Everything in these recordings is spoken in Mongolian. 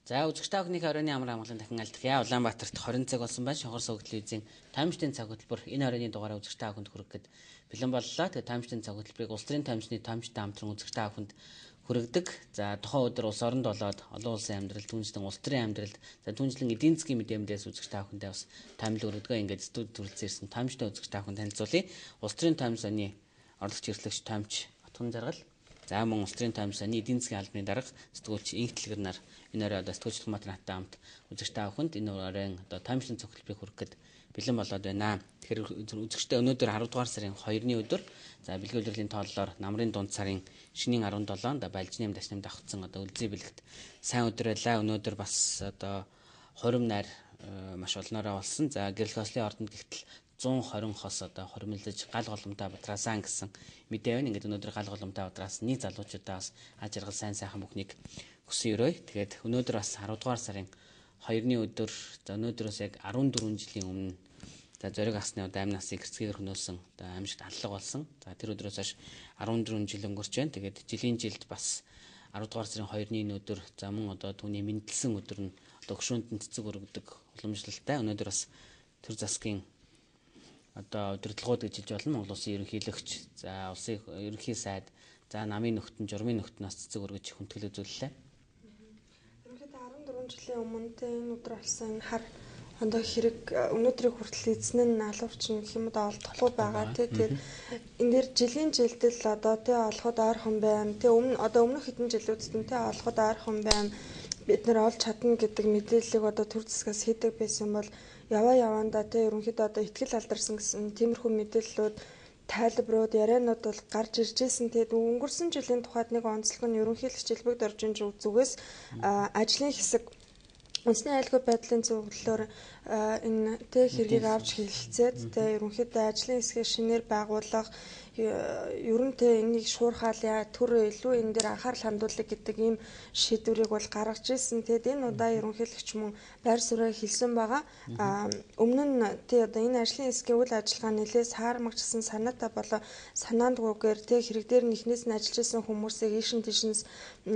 За үзэгч та бүхний оройн амар амгалан дахин альтгая. Улаанбаатарт 20 цаг болсон байна. Шонхор суваг телевизийн таймштын цаг хөтөлбөр энэ оройны дугаараа үзэгч та бүхэнд хүргэх бэлэн боллоо. Тэгээ таймштын цаг хөтөлбөрийг улс төрийн таймшны таймштай хамтран үзэгч та бүхэнд хүргэдэг. За тухайн өдөр улс оронд болоод олон улсын амьдрал, түүнчлэн улс төрийн амьдралд, за түүнчлэн эдийн засгийн мэдээлэлээс үзэгч та бүхэндээ бас таймл өргөдгөө ингээд студ төрөлцсөн ирсэн таймштай үзэгч та бүхэнд танилцуулъя. Улс төрийн таймс оны орлогч эрхлэгч таймч Отгон Жаргал. За мөн улс төрийн таймс оны эдийн засгийн албаны дарга сэтгүүлч Инх Дэлгэр нар энэ орой сэтгүүлч Хамаатар наттай хамт үзэгч та бүхэнд энэ оройн таймшлын цогцлбыг хүргэхэд бэлэн болоод байна. Тэгэхээр үзэгчтэй өнөөдөр 10 дугаар сарын 2-ны өдөр за бэлгийн улирлын тооллоор намрын дунд сарын шинийн 17-нд Балжны яам дашнамд авцсан үлзий бэлэгт сайн өдөр байлаа. Өнөөдөр бас хурим найр маш олноороо болсон. За гэрэл хослын ордонд гихтэл 120 хос хоримлж гал голомтой бадраасан гэсэн мэдээ байна. Ингээд өнөөдөр гал голомтой бадраасны залуучуудаас аж аргал сайн сайхан бүхнийг хүсэн өрөө. Тэгээд өнөөдөр бас 10 дугаар сарын 2-ны өдөр за өнөөдрөөс яг 14 жилийн өмнө за зориг асны амь насыг гэрцгээр хөнөөсөн амьжид аллага болсон. За тэр өдрөөс хойш 14 жил өнгөрч байна. Тэгээд жилийн жилд бас 10 дугаар сарын 2-ны өдөр за мөн түүний мэндэлсэн өдөр нь өгшөөнтөнд цэцэг өргөдөг уламжлалтай. Өнөөдөр бас төр засгийн удирдлагууд гэж хэлж болно. Монгол улсын ерөнхийлөгч, за улсын ерөнхий сайд, за намын нөхтөн, журмын нөхтнөөс цэцэг өргөж хүндэтгэл үзүүллээ. Ерөнхийдөө 14 жилийн өмнө энэ өдөр болсон хар хэрэг өнөөдрийг хүртэл эзэн нь алуурчин гэх юм да олдохгүй байгаа. Тэгээд энэ дэр жилийн жилдэл олоход ойрхон байна. Өмнөх хэдэн жилүүдэд олоход ойрхон байна. Бид нэр олж чадна гэдэг мэдээллийг төр засгаас хийдэг байсан бол яваандаа ерөнхийдөө ихтгэл алдарсан гэсэн тиймэрхүү мэдээллүүд тайлбарууд ярианууд бол гарч ирж байсан. Тэгээд өнгөрсөн жилийн тухайд нэг онцлог нь ерөнхийлөгч Илбэг Доржин зүгээс ажлын хэсэг үндэсний аюулгүй байдлын зөвлөлөөр энэ хэргийг авч хэлэлцээд ерөнхийдөө ажлын хэсгийг шинээр байгуулах ер нь энийг шуурхаал төр илүү энэ дээр анхаарал хандуулах гэдэг ийм шийдвэрийг бол гаргаж ирсэн. Тэгээд энэ удаа ерөнхийлөгч мөн байр сууриа хэлсэн байгаа. Өмнө нь энэ ажлын хэсгийн үйл ажиллагаа нэлээд саармагчсан санаатай болоо санаандгүйгээр хэрэг дээр нь эхнээс нь ажиллаж исэн хүмүүсийг ийшин тийшнээс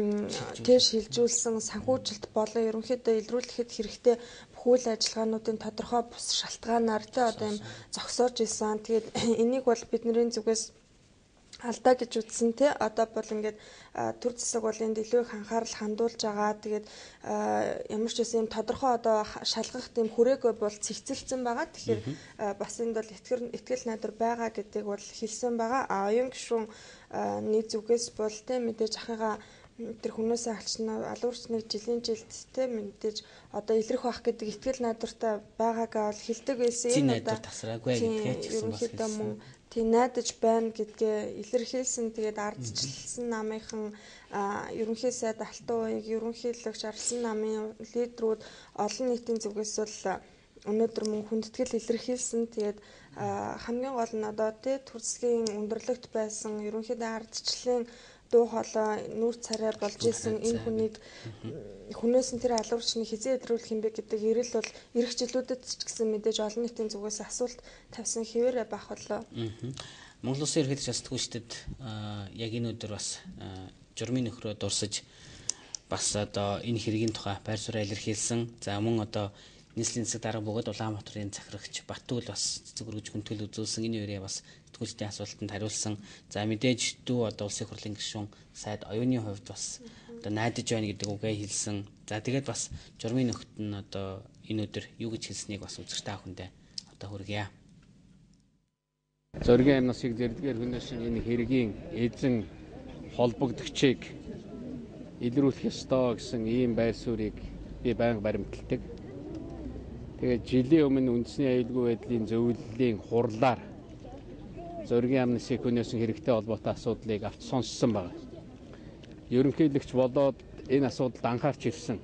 шилжүүлсэн санхүүжилт болон ерөнхийдөө илрүүлэхэд хэрэгтэй үйл ажиллагаануудын тодорхой бус шалтгаанаар ийм зогсоож исэн. Тэгээд энийг бол бидний зүгээс алдаа гэж үзсэн бол ингээд төр засаг бол энд илүү их анхаарал хандуулж байгаа. Тэгээд ямар ч байсан юм тодорхой шалгах тийм хүрээгүй бол цэгцэлсэн байгаа. Тэгэхээр бас энд бол итгэл найдвар байгаа гэдгийг бол хэлсэн байгаа. Оюун гишүүн зүгээс бол мэдээж ахыгаа тэр хүмүүсээ алчна алуурчныг жилийн жилд мэдээж илрэх байх гэдэг итгэл найдвартай байгаагаа бол хэлдэг байсан. Энэ найдвар тасраагүй гэдгээ хэлсэн бас хэлсэн. Тийм найдаж байна гэдгээ илэрхийлсэн. Тэгээд ардчилсан намынхан ерөнхий сайд Алтан ууяг, ерөнхийлөгч Арлсан намын лидерүүд олон нийтийн зүгээс бол өнөөдөр мөн хүндэтгэл илэрхийлсэн. Тэгээд хамгийн гол нь төр засгийн өндөрлөгт байсан ерөнхийдөө ардчлалын дуу хоолой нүүр царай болж исэн энэ хүнээс нь тэр алуурчныг хизээ илрүүлэх юм бэ гэдэг эрэл бол эх жилүүдэд ч гэсэн мэдээж олон нийтийн зүгээс асуулт тавьсан хэвээрээ байх болоо. Монгол улсын ерөнхийлөгч сэтгүүлчдэд яг энэ өдөр бас журмын нөхрөө дурсаж бас энэ хэргийн тухай байр сууриа илэрхийлсэн. За мөн нийслэлийн засаг дарга бөгөөд Улаанбаатарын захирагч Батүл бас цэцэг өргөж хүндэтгэл үзүүлсэн. Энэ үеэ бас сэтгүүлчдийн асуултанд хариулсан. За мэдээж дүү улсын хурлын гишүүн сайд оюуны хувьд бас найдаж байна гэдэг үгээ хэлсэн. За тэгээд бас журмын нөхд нь энэ өдөр юу гэж хэлснийг бас үзэгч та бүхэндээ хүргье. Зоригийн амь насыг зэрдгээр хөнөөсөн энэ хэргийн эзэн холбогдогчийг илрүүлэх ёстой гэсэн ийм байр суурийг би байнга баримталдаг. Тэгээд жилийн өмнө үндэсний аюулгүй байдлын зөвлөлийн хурлаар зоригийн амь насыг хөнөөсөн хэрэгтэй холбоотой асуудлыг авч сонссон байна. Ерөнхийлөгч болоод энэ асуудалд анхаарч ирсэн.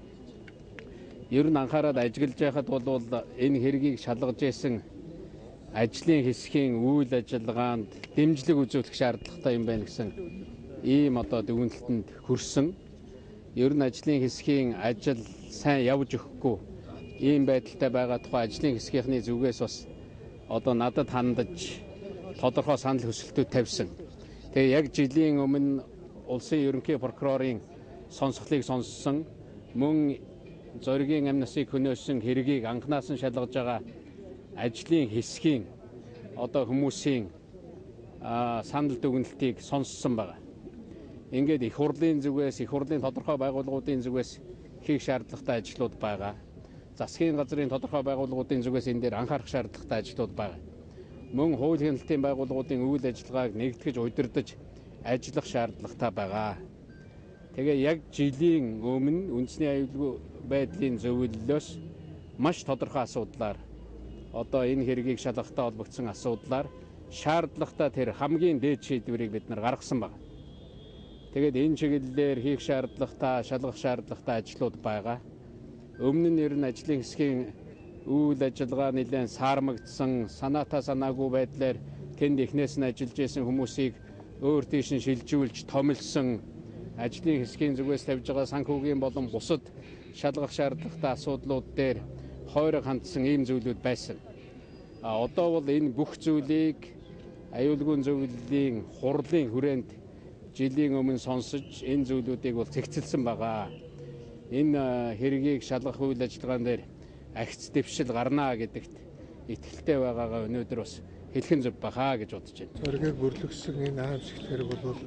Ер нь анхаарал ажиглаж байхад бол энэ хэргийг шалгаж исэн ажлын хэсгийн үйл ажиллагаанд дэмжлэг үзүүлэх шаардлагатай юм байна гэсэн ийм дүгнэлтэнд хүрсэн. Ер нь ажлын хэсгийн ажил сайн явж өгөхгүй ийм байдалтай байгаа тухай ажлын хэсгийнхний зүгээс бас надад хандаж тодорхой санал хүсэлтүүд тавьсан. Тэгээ яг жилийн өмнө улсын ерөнхий прокурорын сонсголыг сонссон. Мөн зоригийн амь насыг хөнөөсөн хэргийг анханаас нь шалгаж байгаа ажлын хэсгийн одоо хүмүүсийн санал дүгнэлтийг сонссон байна. Ингээд их хурлын зүгээс, их хурлын тодорхой байгууллагуудын зүгээс хийх шаардлагатай ажлууд байгаа. Засгийн газрын тодорхой байгууллагуудын зүгээс энэ дээр анхаарах шаардлагатай ажлууд байгаа. Мөн хууль хяналтын байгууллагуудын үйл ажиллагааг нэгтгэж удирдах ажиллах шаардлагатай байгаа. Тэгээ яг жилийн өмнө үндэсний аюулгүй байдлын зөвлөлөөс маш тодорхой асуудлаар одоо энэ хэргийг шалгахтай холбогдсон асуудлаар шаардлагатай тэр хамгийн дээд шийдвэрийг бид нар гаргасан байна. Тэгээд энэ чиглэлээр хийх шаардлагатай, шалгах шаардлагатай ажлууд байгаа. Өмнө нь ер нь ажлын хэсгийн үйл ажиллагаа нэлээд саармагдсан, санаатай санаагүй байдлаар тэнд эхнээс нь ажиллаж исэн хүмүүсийг өөр тийш нь шилжүүлж томилсон, ажлын хэсгийн зүгээс тавьж байгаа санхүүгийн болон бусад шалгах шаардлагатай асуудлууд дээр хойрог хандсан ийм зүйлүүд байсан. Одоо бол энэ бүх зүйлийг аюулгүй зөвлөлийн хурлын хүрээнд жилийн өмнө сонсож энэ зүйлүүдийг бол цэгцэлсэн байгаа. Энэ хэргийг шалгах үйл ажиллагаан дээр агц дэвшил гарнаа гэдэгт итгэлтэй байгаагаа өнөөдөр бас хэлхэн зөв бахаа гэж бодож байна. Зоригийг бүрлэгсэн энэ аимшигт хэрэг бол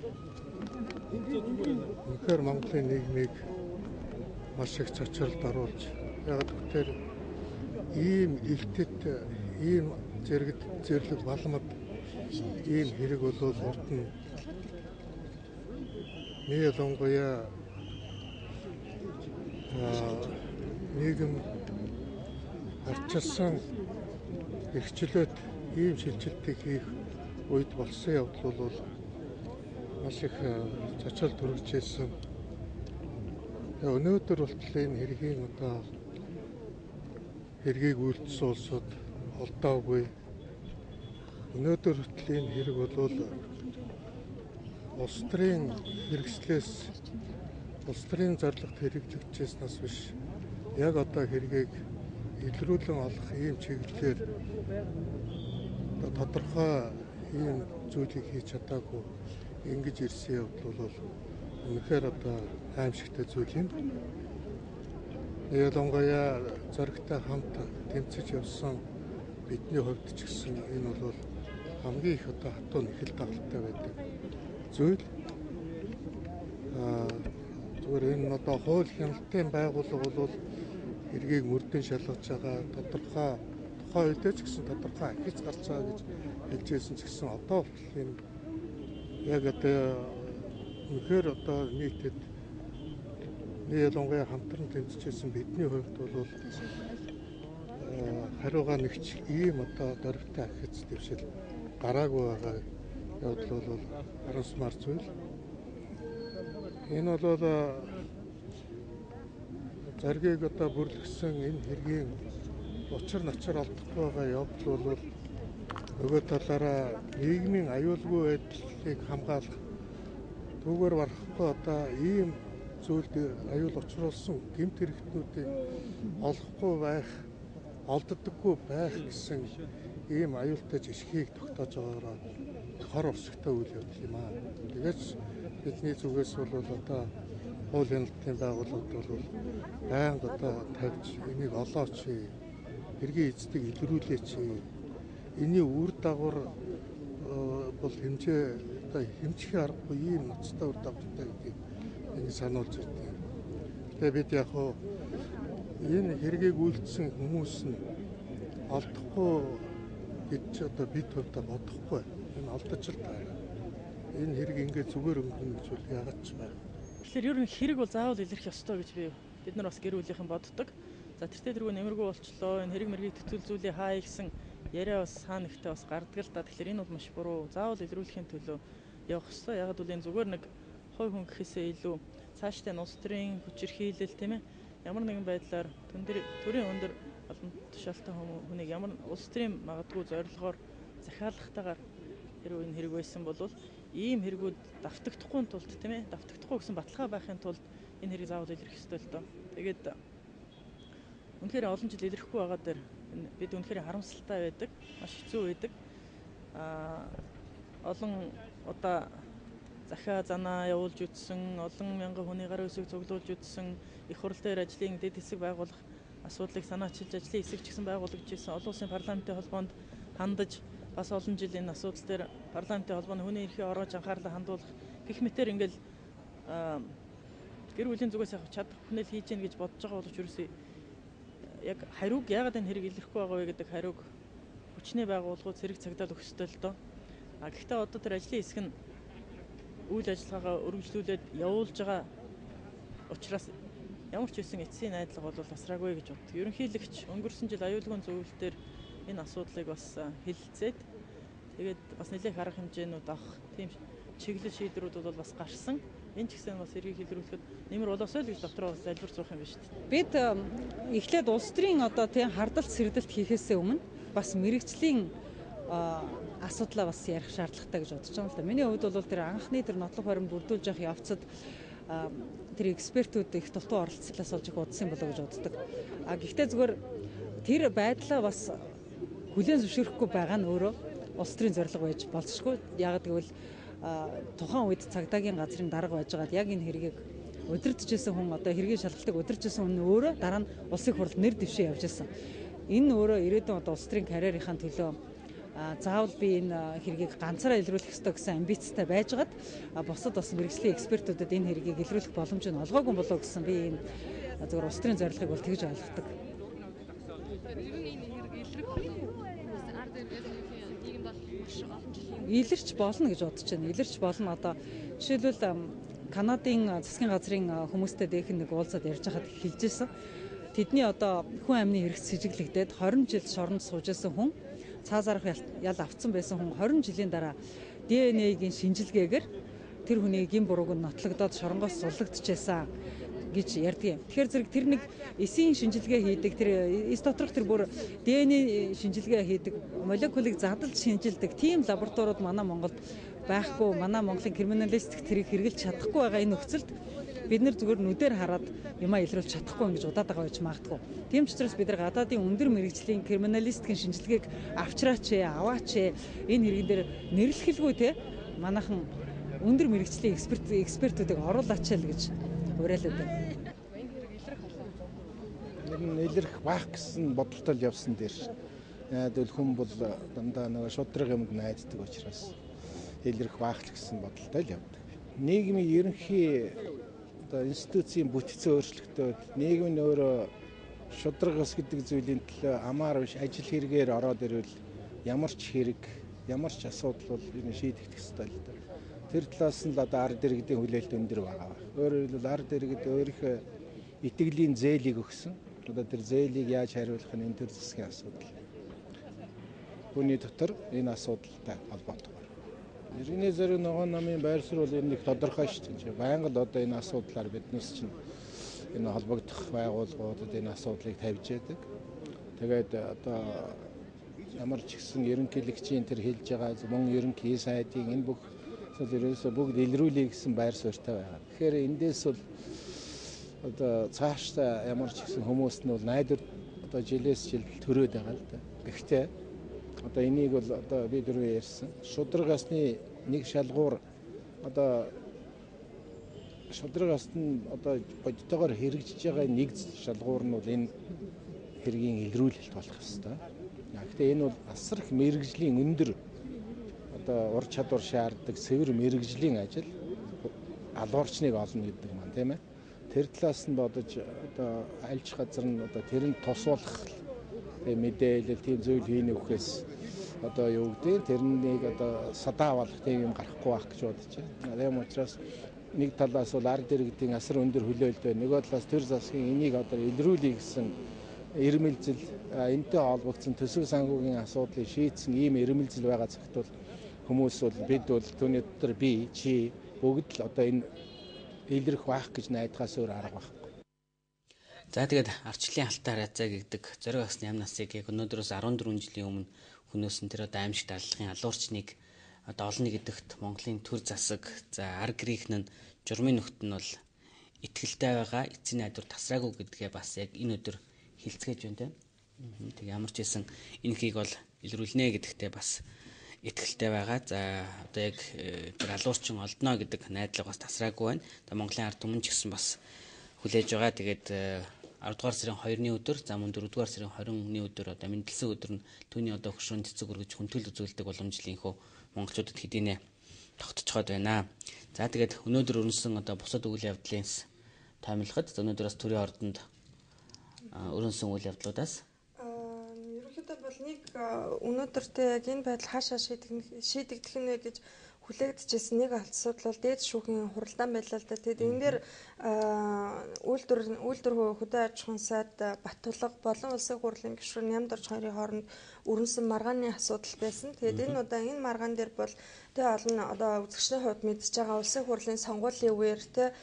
үнэхээр Монголын нийгмийг маш их цочролд оруулж, яг тэгэхээр ийм илтэт, ийм зэрлэг балмад ийм хэрэг бол урд нь ялангуяа нийгэм арчилсан эрхчлөөд ийм шилжилтийг хийх үед болсон явдал бол маш их цочрол төрүүлж ирсэн. Өнөөдөр болтол энэ хэргийн одоо хэргийг үйлдсэн улсууд олдоогүй. Өнөөдөр хүртэл энэ хэрэг бол улс төрийн хэрэгслээс, улс төрийн зорилгот хэрэгжигдсэнээс биш, яг одоо хэргийг илрүүлэн олох ийм чиглэлээр тодорхой ийм зүйлийг хийж чадаагүй ингэж ирсэн явдал бол үнэхээр одоо аимшигтай зүйл юм. Ялангуяа зоригтой хамт тэмцэж явсан бидний хувьд ч гэсэн энэ бол хамгийн их одоо хатуу нэхэл дагалттай байдаг зүйл. Зүгээр энэ одоо хууль хяналтын байгууллага бол хэргийг мөрдөн шалгаж байгаа тодорхой үедээ ч гэсэн тодорхой ахиц гарч байгаа гэж хэлжсэн ч гэсэн одоо энэ яг одоо үнэхээр одоо нийтэд ялангуяа хамтран тэмцэжсэн бидний хувьд бол хариугаа нэгч ийм одоо дөрвтэй ахиц дэвшил гараагүй байгаа явдал бол харамсмар зүйл. Энэ бол зоригийг одоо бүрлэгсэн энэ хэргийн учир начир олдохгүй байгаа явдал бол нөгөө талаараа нийгмийн аюулгүй байдлыг хамгаалах түүгээр барахгүй одоо ийм зүйлд аюул учруулсан гэмт хэрэгтнүүдийг олохгүй байх, олддоггүй байх гэсэн ийм аюултай жишгийг тогтоож байгаараа хор усгтай үйл явдал юм аа. Тэгээс бидний зүгээс бол одоо хууль хяналтын байгууллагууд бол байнга одоо тавьж энийг олооч, хэргийн эздэг илрүүлээч. Эний үр дагавар бол хэмжээ одоо хэмжих аргагүй ийм ноцтой үр дагавартай гэдгийг энэ сануулж байна. Тэгээ бид яг хоо энэ хэргийг үйлдсэн хүмүүс нь олдохгүй гэж одоо бид хувьдаа бодохгүй. Энэ олдож л байгаа. Энэ хэрэг ингээд зүгээр өнгөрнө гэж бол яагаад ч байна. Тэгэхээр ер нь хэрэг бол заавал илэрх ёстой гэж бид нар бас гэр бүлийнхэн боддог. За тэртээ тэргүй нэмэргүй болчлоо. Энэ хэрэг мэргийг төтөлзүүлээ хаа гэсэн яриа бас хаана ихтэй бас гардаг л да. Тэгэхээр энэ бол маш буруу. Заавал илрүүлэхийн төлөө явах ёстой. Яг л энэ зүгээр нэг хой хүн гэхээсээ илүү цаашдаа улс төрийн хүчирхийлэл тийм ээ. Ямар нэгэн байдлаар төрийн өндөр олон тушаалтай хүнийг ямар улс төрийн магадгүй зорилгоор захиалгахтайгаар хэрвээ энэ хэрэг байсан бол ийм хэрэгүүд давтагдахгүй тулд тийм ээ. Давтагдахгүй гэсэн баталгаа байхын тулд энэ хэрэг заавал илэрх ёстой л доо. Тэгээд үнэхээр олон жил илэрхгүй байгаа дээр бид үнэхээр харамсалтай байдаг, маш хэцүү байдаг. Олон удаа захиа занаа явуулж үтсэн, олон мянган хүний гар үсэг цуглуулж үтсэн, их хурл дээр ажлын дэд хэсэг байгуулах асуудлыг санаачилж ажлын хэсэг ч гэсэн байгуулагдж ирсэн. Олон улсын парламентын холбоонд хандаж бас олон жил энэ асуудал дээр парламентын холбооны хүний эрхийн ороож анхаарлаа хандуулах гэх мэтээр ингээл гэр бүлийн зүгээс яг чадах хүнэл хийж гэнэ гэж бодож байгаа боловч ерөөсөө яг хариуг яагаад энэ хэрэг илэрхгүй байгаа вэ гэдэг хариуг хүчний байгууллагууд зэрэг цагдаад өгөх ёстой л доо. Гэхдээ одоо тэр ажлын хэсэг нь үйл ажиллагаагаа өргөжлүүлээд явуулж байгаа учраас ямар ч байсан эцсийн найдлага бол басраагүй гэж боддог. Ерөнхийлөгч өнгөрсөн жил аюулгүйн зөвлөлтөөр энэ асуудлыг бас хэлэлцээд тэгээд бас нэлээх арга хэмжээнүүд авах тийм чиглэл шийдвэрүүд бол бас гарсан. Энэ ч гэсэн бас эргийг илрүүлэхэд нэмэр болоосой л гэж дотроо бас залбир зуух юм байна шүү дээ. Бид эхлээд улс төрийн одоо тийм хардалт сэрдэлт хийхээсээ өмнө бас мэрэгжлийн асуудлаа бас ярих шаардлагатай гэж бодож байгаа юм л да. Миний хувьд бол тэр анхны тэр нотлох баримт бүрдүүлж явах явцад тэр экспертүүд их дутуу оролцлоос олж их удсан болоо гэж боддог. Гэхдээ зүгээр тэр байдлаа бас хүлээн зөвшөөрөхгүй байгаа нь өөрөө улс төрийн зорилго байж болзошгүй. Яг гэвэл тухайн үед цагдаагийн газрын дарга байжгаад яг энэ хэргийг удирдахжсэн хүн одоо хэргийн шалгалтыг удирдахжсэн хүн өөрөө дараа нь улсын хурлд нэр дэвшээ явж байсан. Энэ өөрөө ирээдүйн одоо улс төрийн карьерийнхаа төлөө заавал би энэ хэргийг ганцаараа илрүүлэх ёстой гэсэн амбицтай байжгаад бусад бас мэрэгжлийн экспертүүдэд энэ хэргийг илрүүлэх боломж нь олгоогүй болоо гэсэн би энэ зөвхөн улс төрийн зорилгыг бол тэгж ойлгодог. Илэрч болно гэж бодож байна. Илэрч болно. Одоо жишээлбэл Канадын засгийн газрын хүмүүстэй дэх нэг уулзаад ярьж байхад хэлжсэн. Тэдний одоо хүн амны хэрэгц сэжиглэгдээд 20 жил шоронд сууж байсан хүн цаазаарх ял авцсан байсан хүн 20 жилийн дараа ДНХ-гийн шинжилгээгээр тэр хүний гин бурууг нь нотлогдоод шоронгоос суллагдчихсан гэж ярьдаг юм. Тэгэхээр зэрэг тэр нэг эсийн шинжилгээ хийдэг, тэр эс доторх тэр бүр ДНХ шинжилгээ хийдэг, молекулыг задлж шинжилдэг тийм лабораториуд манай Монголд байхгүй. Манай Монголын криминалистик тэрийг хэрэгжилж чадахгүй байгаа энэ нөхцөлд бид нэр зүгээр нүдээр хараад юмаа илрүүлж чадахгүй гэж удаад байгаа байж магадгүй. Тийм ч учраас бид нар гадаадын өндөр мэрэгжлийн криминалистикийн шинжилгээг авчраач аваач энэ хэрэг дээр нэрлэхэлгүй те манайхан өндөр мэрэгжлийн экспертүүдийг оруулаач л гэж уриалдаг байна. Илэрх баах гэсэн бодолтой л явсан дээр ш. Тэгвэл хүн бол дандаа нэг шудраг юмд найддаг учраас илэрх баах гэсэн бодолтой л явдаг. Нийгмийн ерөнхий одоо институцийн бүтцийн өөрчлөлтөд нийгэм нь өөрөө шудрагс гэдэг зүйлийн төлөө амаар биш ажил хэрэгээр ороод ирвэл ямар ч хэрэг, ямар ч асуудал бол энэ шийдэгдэх ёстой л дээ. Тэр талаас нь л одоо ард иргэдийн хүлээлт өндөр байгаа. Өөрөөр хэлбэл ард иргэд өөрийнхөө итгэлийн зээлийг өгсөн. Одоо тэр зээлийг яаж хариулах нь энэ төр засгийн асуудал. Хүний дотор энэ асуудалтай холбоотой. Иргэний зориг ногоон намын байр суурь бол энэ их тодорхой шүү дээ. Байнга л одоо энэ асуудлаар биднес чинь энэ холбогдох байгууллагуудад энэ асуудлыг тавьж яадаг. Тэгээд одоо ямар ч гэсэн ерөнхийлөгчийн тэр хэлж байгаа мөн ерөнхий сайдын энэ бүх ерөөсө бүгд илрүүлээ гэсэн байр суурьтай байгаа. Тэгэхээр эндээс бол одоо цаашдаа ямар ч гэсэн хүмүүст нь бол найдвар одоо жилээс жилд төрөөд байгаа л да. Гэхдээ одоо энийг бол одоо би дөрөв ярьсан. Шударгасны нэг шалгуур одоо шударгаст нь одоо бодтойгоор хэрэгжиж байгаа нэг шалгуур нь бол энэ хэргийн илрүүлэлт болох ёстой. Гэхдээ энэ бол асар их мэрэгжлийн өндөр одоо ур чадвар шаарддаг цэвэр мэрэгжлийн ажил алуурчныг олно гэдэг маань тийм ээ. Тэр талаас нь бодож одоо альж газар нь одоо тэрэнд тусуулах мэдээлэл тийм зүйл хийнэ гэхээс одоо юу гэдэг тэрнийг одоо садаавалах тийм юм гарахгүй байх гэж бодож байна. Тийм учраас нэг талаас бол ард иргэдийн асар өндөр хүлээлт байна. Нөгөө талаас төр засгийн энийг одоо илрүүлэх гэсэн ирмэлзэл энтэй холбогдсон төсөв санхүүгийн асуудлыг шийдсэн ийм ирмэлзэл байгаа цагт бол хүмүүс бол бид бол түүний дотор би чи бүгд л одоо энэ илэрх байх гэж найдахаас өөр арга байхгүй. За тэгээд арчлалын алтаа харьцаа гэдэг зориг асны ам насыг яг өнөөдрөөс 14 жилийн өмнө хүнөөсөн тэр одоо аимшигт аллахын алуурчныг одоо олно гэдэгт Монголын төр засаг за арг грекн нь журмын нөхд нь бол итгэлтэй байгаа эцсийн найдвар тасраагүй гэдгээ бас яг энэ өдөр хэлцгээж байна тийм. Тэг ямар ч байсан энэ хийг бол илрүүлнэ гэдэгтээ бас итгэлтэй байгаа. За одоо яг тэр алуурчин олдно гэдэг найдлага бас тасраагүй байна. Одоо Монголын ард түмэн ч гэсэн бас хүлээж байгаа. Тэгээд 10 дугаар сарын 2-ны өдөр, за мөн 4 дугаар сарын 20-ны өдөр одоо мэндэлсэн өдөр нь түүний одоо хөшрөөн цэцэг өргөж хүндэтгэл үзүүлдэг уламжлалынхөө монголчуудад хэдийнэ тогтцоход байна. За тэгээд өнөөдөр өрнөсөн одоо бусад үйл явдлын таймлахад өнөөдрөөс төрийн ордонд өрнөсөн үйл явдлуудаас ерөнхийдөө бол нэг өнөөдөртөө яг энэ байдал хаашаа шийдэгдэх нь вэ гэж хүлээгдэжсэн нэг асуудал бол дээд шүүхийн хуралдаан байлаа л да. Тэгээд энэ дээр үйлдвэр хөдөө аж ахуйн сайд Баттулга болон улсын хурлын гишүүн Нямдорж хоёрын хооронд өрнөсөн маргааны асуудал байсан. Тэгээд энэ маргаан дээр бол тэгээ олон одоо үзэгчний хувьд мэдж байгаа улсын хурлын сонгуулийн үеэр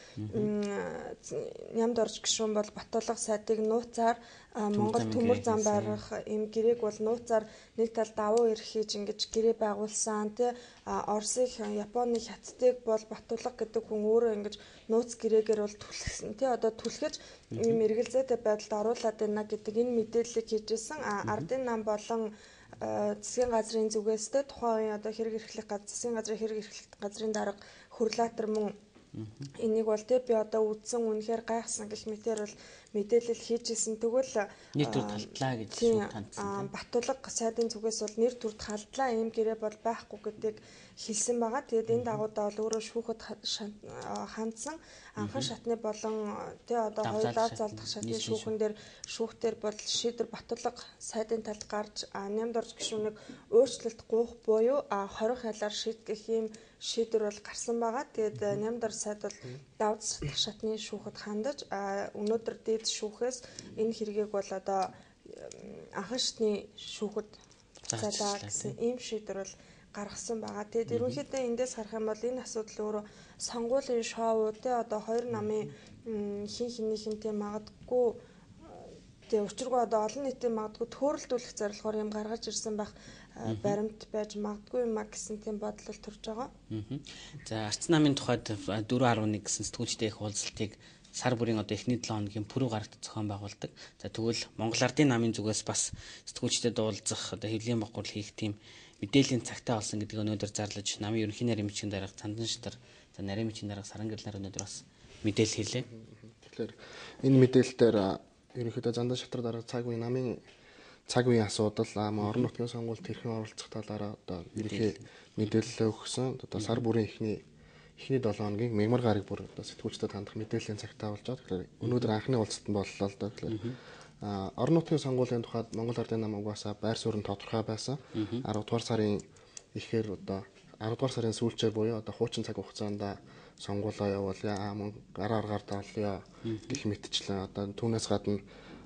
Нямдорж гишүүн бол Баттулга сайдыг нууцаар Монгол төмөр зам барих юм гэрээг бол нууцаар нэг тал давуу эрх хийж ингэж гэрээ байгуулсан Оросыг Японы хятадыг бол Баттулга гэдэг хүн өөрөө ингэж нууц гэрээгээр бол түлхсэн одоо түлхэж ийм эргэлзээтэй байдалд оруулаад байна гэдэг энэ мэдээллийг хийжсэн ардын нам болон засгийн газрын зүгээс тухайн үеийн одоо хэрэг эрхлэх засгийн газрын хэрэг эрхлэх газрын дарга Хөрлатер мөн энийг бол би одоо үдсэн үнэхээр гайхсан гэх мэтээр бол мэдээлэл хийжсэн. Тэгвэл нэр төр талдлаа гэж шууд тандсан. Баттулга сайдын зүгээс бол нэр төрд халдлаа ийм гэрээ бол байхгүй гэдгийг хэлсэн байгаа. Тэгээд энэ дагуудаа бол өөрөө шүүхэд хандсан. Анхан шатны болон одоо хоёулаа залдах шатны шүүхтэр бол шийдвэр Баттулга сайдын талд гарч Нямдорж гишүүнийг өөрчлөлт гуйх буюу 20 хялаар шийдгэх ийм шийдвэр бол гарсан байгаа. Тэгээд Нямдорж сайд бол давд шатны шүүхэд хандаж өнөөдөр дээд шүүхээс энэ хэргийг бол одоо анхан шатны шүүхэд залаа гэсэн ийм шийдвэр бол гаргасан байгаа. Тэгээд ерөнхийдөө эндээс харах юм бол энэ асуудал өөрөө сонгуулийн шоу одоо хоёр намын хинхэнийхэнтэй магадгүй учиргүй одоо олон нийтийн магадгүй төөрөлдүүлэх зорилгоор юм гаргаж ирсэн байх баримт байж магадгүй юм гэсэн тийм бодол төрж байгаа. За арц намын тухайд 4.11 гэсэн сэтгүүлчтэй их уулзалтыг сар бүрийн одоо эхний 7 хоногийн пүрэв гарагт зохион байгуулдаг. За тэгвэл Монгол Ардын намын зүгээс бас сэтгүүлчтэд уулзах одоо хэвлэлийн боггуул хийх тийм мэдээллийн цагтаа болсон гэдгийг өнөөдөр зарлаж намын ерөнхий нарийн бичгийн дарга Цандан Шатар за нарийн бичгийн дарга Сарангэр нар өнөөдөр бас мэдээлэл хэлээ. Тэгэхээр энэ мэдээлэлээр ерөнхийдөө Цандан Шатар дарга цаг үеийн асуудал орон нутгийн сонгуульд хэрхэн оролцох талаараа одоо ерөнхий мэдээлэл өгсөн. Одоо сар бүрийн эхний 7 хоногийн мягмар гараг бүр одоо сэтгүүлчдэд хандах мэдээллийн цагтаа болж байгаа. Тэгэхээр өнөөдөр анхны уулзалт нь боллоо л да. Тэгэхээр орон нутгийн сонгуулийн тухайд Монгол Ардын нам угаасаа байр суурь нь тодорхой байсан. 10 дугаар сарын ихээр одоо 10 дугаар сарын сүүлчээр буюу одоо хуучин цаг хугацаанд сонгуулаа явуулъя, аргаар даалъя гэх мэтчлэн одоо түүнээс гадна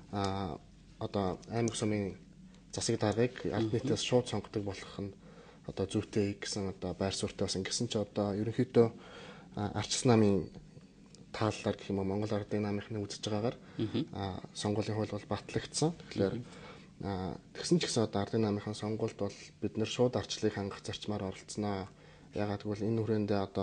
одоо аймаг сумын засаг даргыг аль нийтээс шууд сонгодог болох нь одоо зүйтэй гэсэн одоо байр суурьтай байсан гэсэн ч одоо ерөнхийдөө арчс намын тааллаар гэх юм уу Монгол Ардын намынхны үзэж байгаагаар сонгуулийн хууль бол батлагдсан. Тэгэхээр тэгсэн ч гэсэн одоо Ардын намынхаа сонгуульд бол бид нэр шууд арчлыг хангах зарчмаар оролцсноо. Ягаад гэвэл энэ хүрээндээ одоо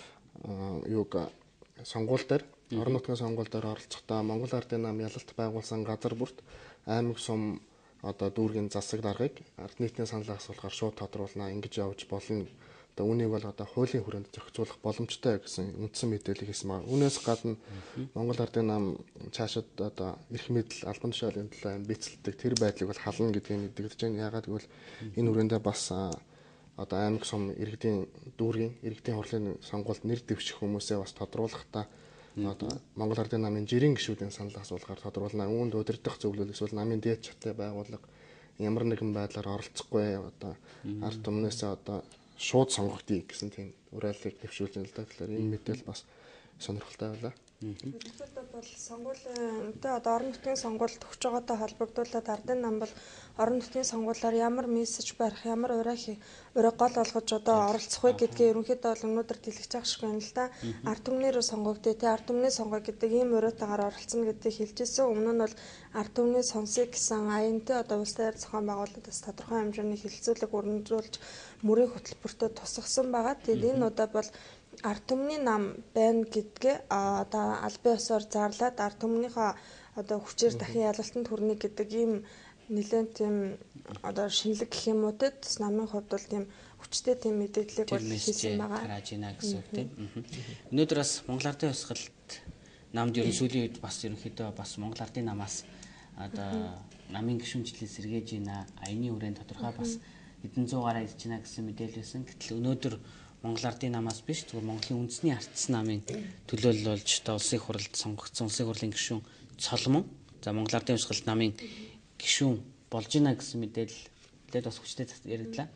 сонгууль дээр орон нутгийн сонгууль дээр оролцохдоо Монгол Ардын нам ялалт байгуулсан газар бүрт аймаг сум одоо дүүргийн засаг даргыг ард нийтийн санал асуулгаар шууд тодруулна, ингэж явж болно. Одоо үүнийг бол одоо хуулийн хүрээнд зохицуулах боломжтой гэсэн үндсэн мэдээлэл хийсэн байна. Үүнээс гадна Монгол Ардын нам цаашид одоо эрх мэдэл албан тушаалын төлөө бэлтгэлдэг тэр байдлыг бол хална гэдгийг мэдэгдэж байна. Ягаад гэвэл энэ хүрээндээ бас одоо аймаг сум иргэдийн хурлын сонгуульд нэр дэвших хүмүүсээ бас тодруулахдаа одоо Монгол Ардын намын жирийн гишүүдийн санал асуулгаар тодруулна. Үүнд удирдах зөвлөл эсвэл намын дээд чаттай байгууллага ямар нэгэн байдлаар оролцохгүй одоо ард түмнээсээ одоо шууд сонгогдъё гэсэн тийм уриаллыг дэвшүүлж байна л да. Тэгэхээр энэ мэдээлэл бас сонирхолтой байлаа. Ерөнхийдөө бол сонгуулийн одоо орон нутгийн сонгуульд өгч байгаатай холбогдуулаад Ардын нам бол орон нутгийн сонгуулиар ямар мессеж барих, ямар ураа гол болгож одоо оролцох вэ гэдгээ ерөнхийдөө бол өнөөдөр дэлгэж байгаа шиг байна л да. Ард түмнээр сонгогдъё те ард түмний сонгой гэдэг ийм уриатаагаар оролцсон гэдгийг хэлжсэн. Өмнө нь бол ард түмний сонсыг гэсэн аянтай одоо улс таяр зохион байгуулалт бас тодорхой хэмжээний хэлэлцүүлэг өрнөжүүлж мөрийн хөтөлбөртөө тусгасан байгаа. Тэгээд энэ удаа бол ард түмний нам байна гэдгээ одоо албан ёсоор зарлаад ард түмнийхөө одоо хүчээр дахин ялалтанд хүрнэ гэдэг ийм нэлээд тийм одоо шинэлэг гэх юм уу те намын хувьд бол тийм хүчтэй тийм мэдээллийг бол хийсэн байгаа. Харааж байна гэсэн үг тийм. Өнөөдөр бас Монгол Ардын Хувьсгалт намд ерөн сүүлийн үед бас ерөнхийдөө бас Монгол Ардын намаас одоо намын гишүүнчлэл сэргээж байна. Аяны хүрээнд тодорхой бас хэдэн зуун гараа ирж байна гэсэн мэдээлэл байсан. Гэтэл өнөөдөр Монгол Ардын намаас биш зөвхөн Монголын үндэсний ардчсан намын төлөөлөл болж одоо улсын их хурлд сонгогдсон улсын хурлын гишүүн Цолмон за Монгол Ардын Хувьсгалт намын гишүүн болж байна гэсэн мэдээлэлд бас хүчтэй яригдлаа.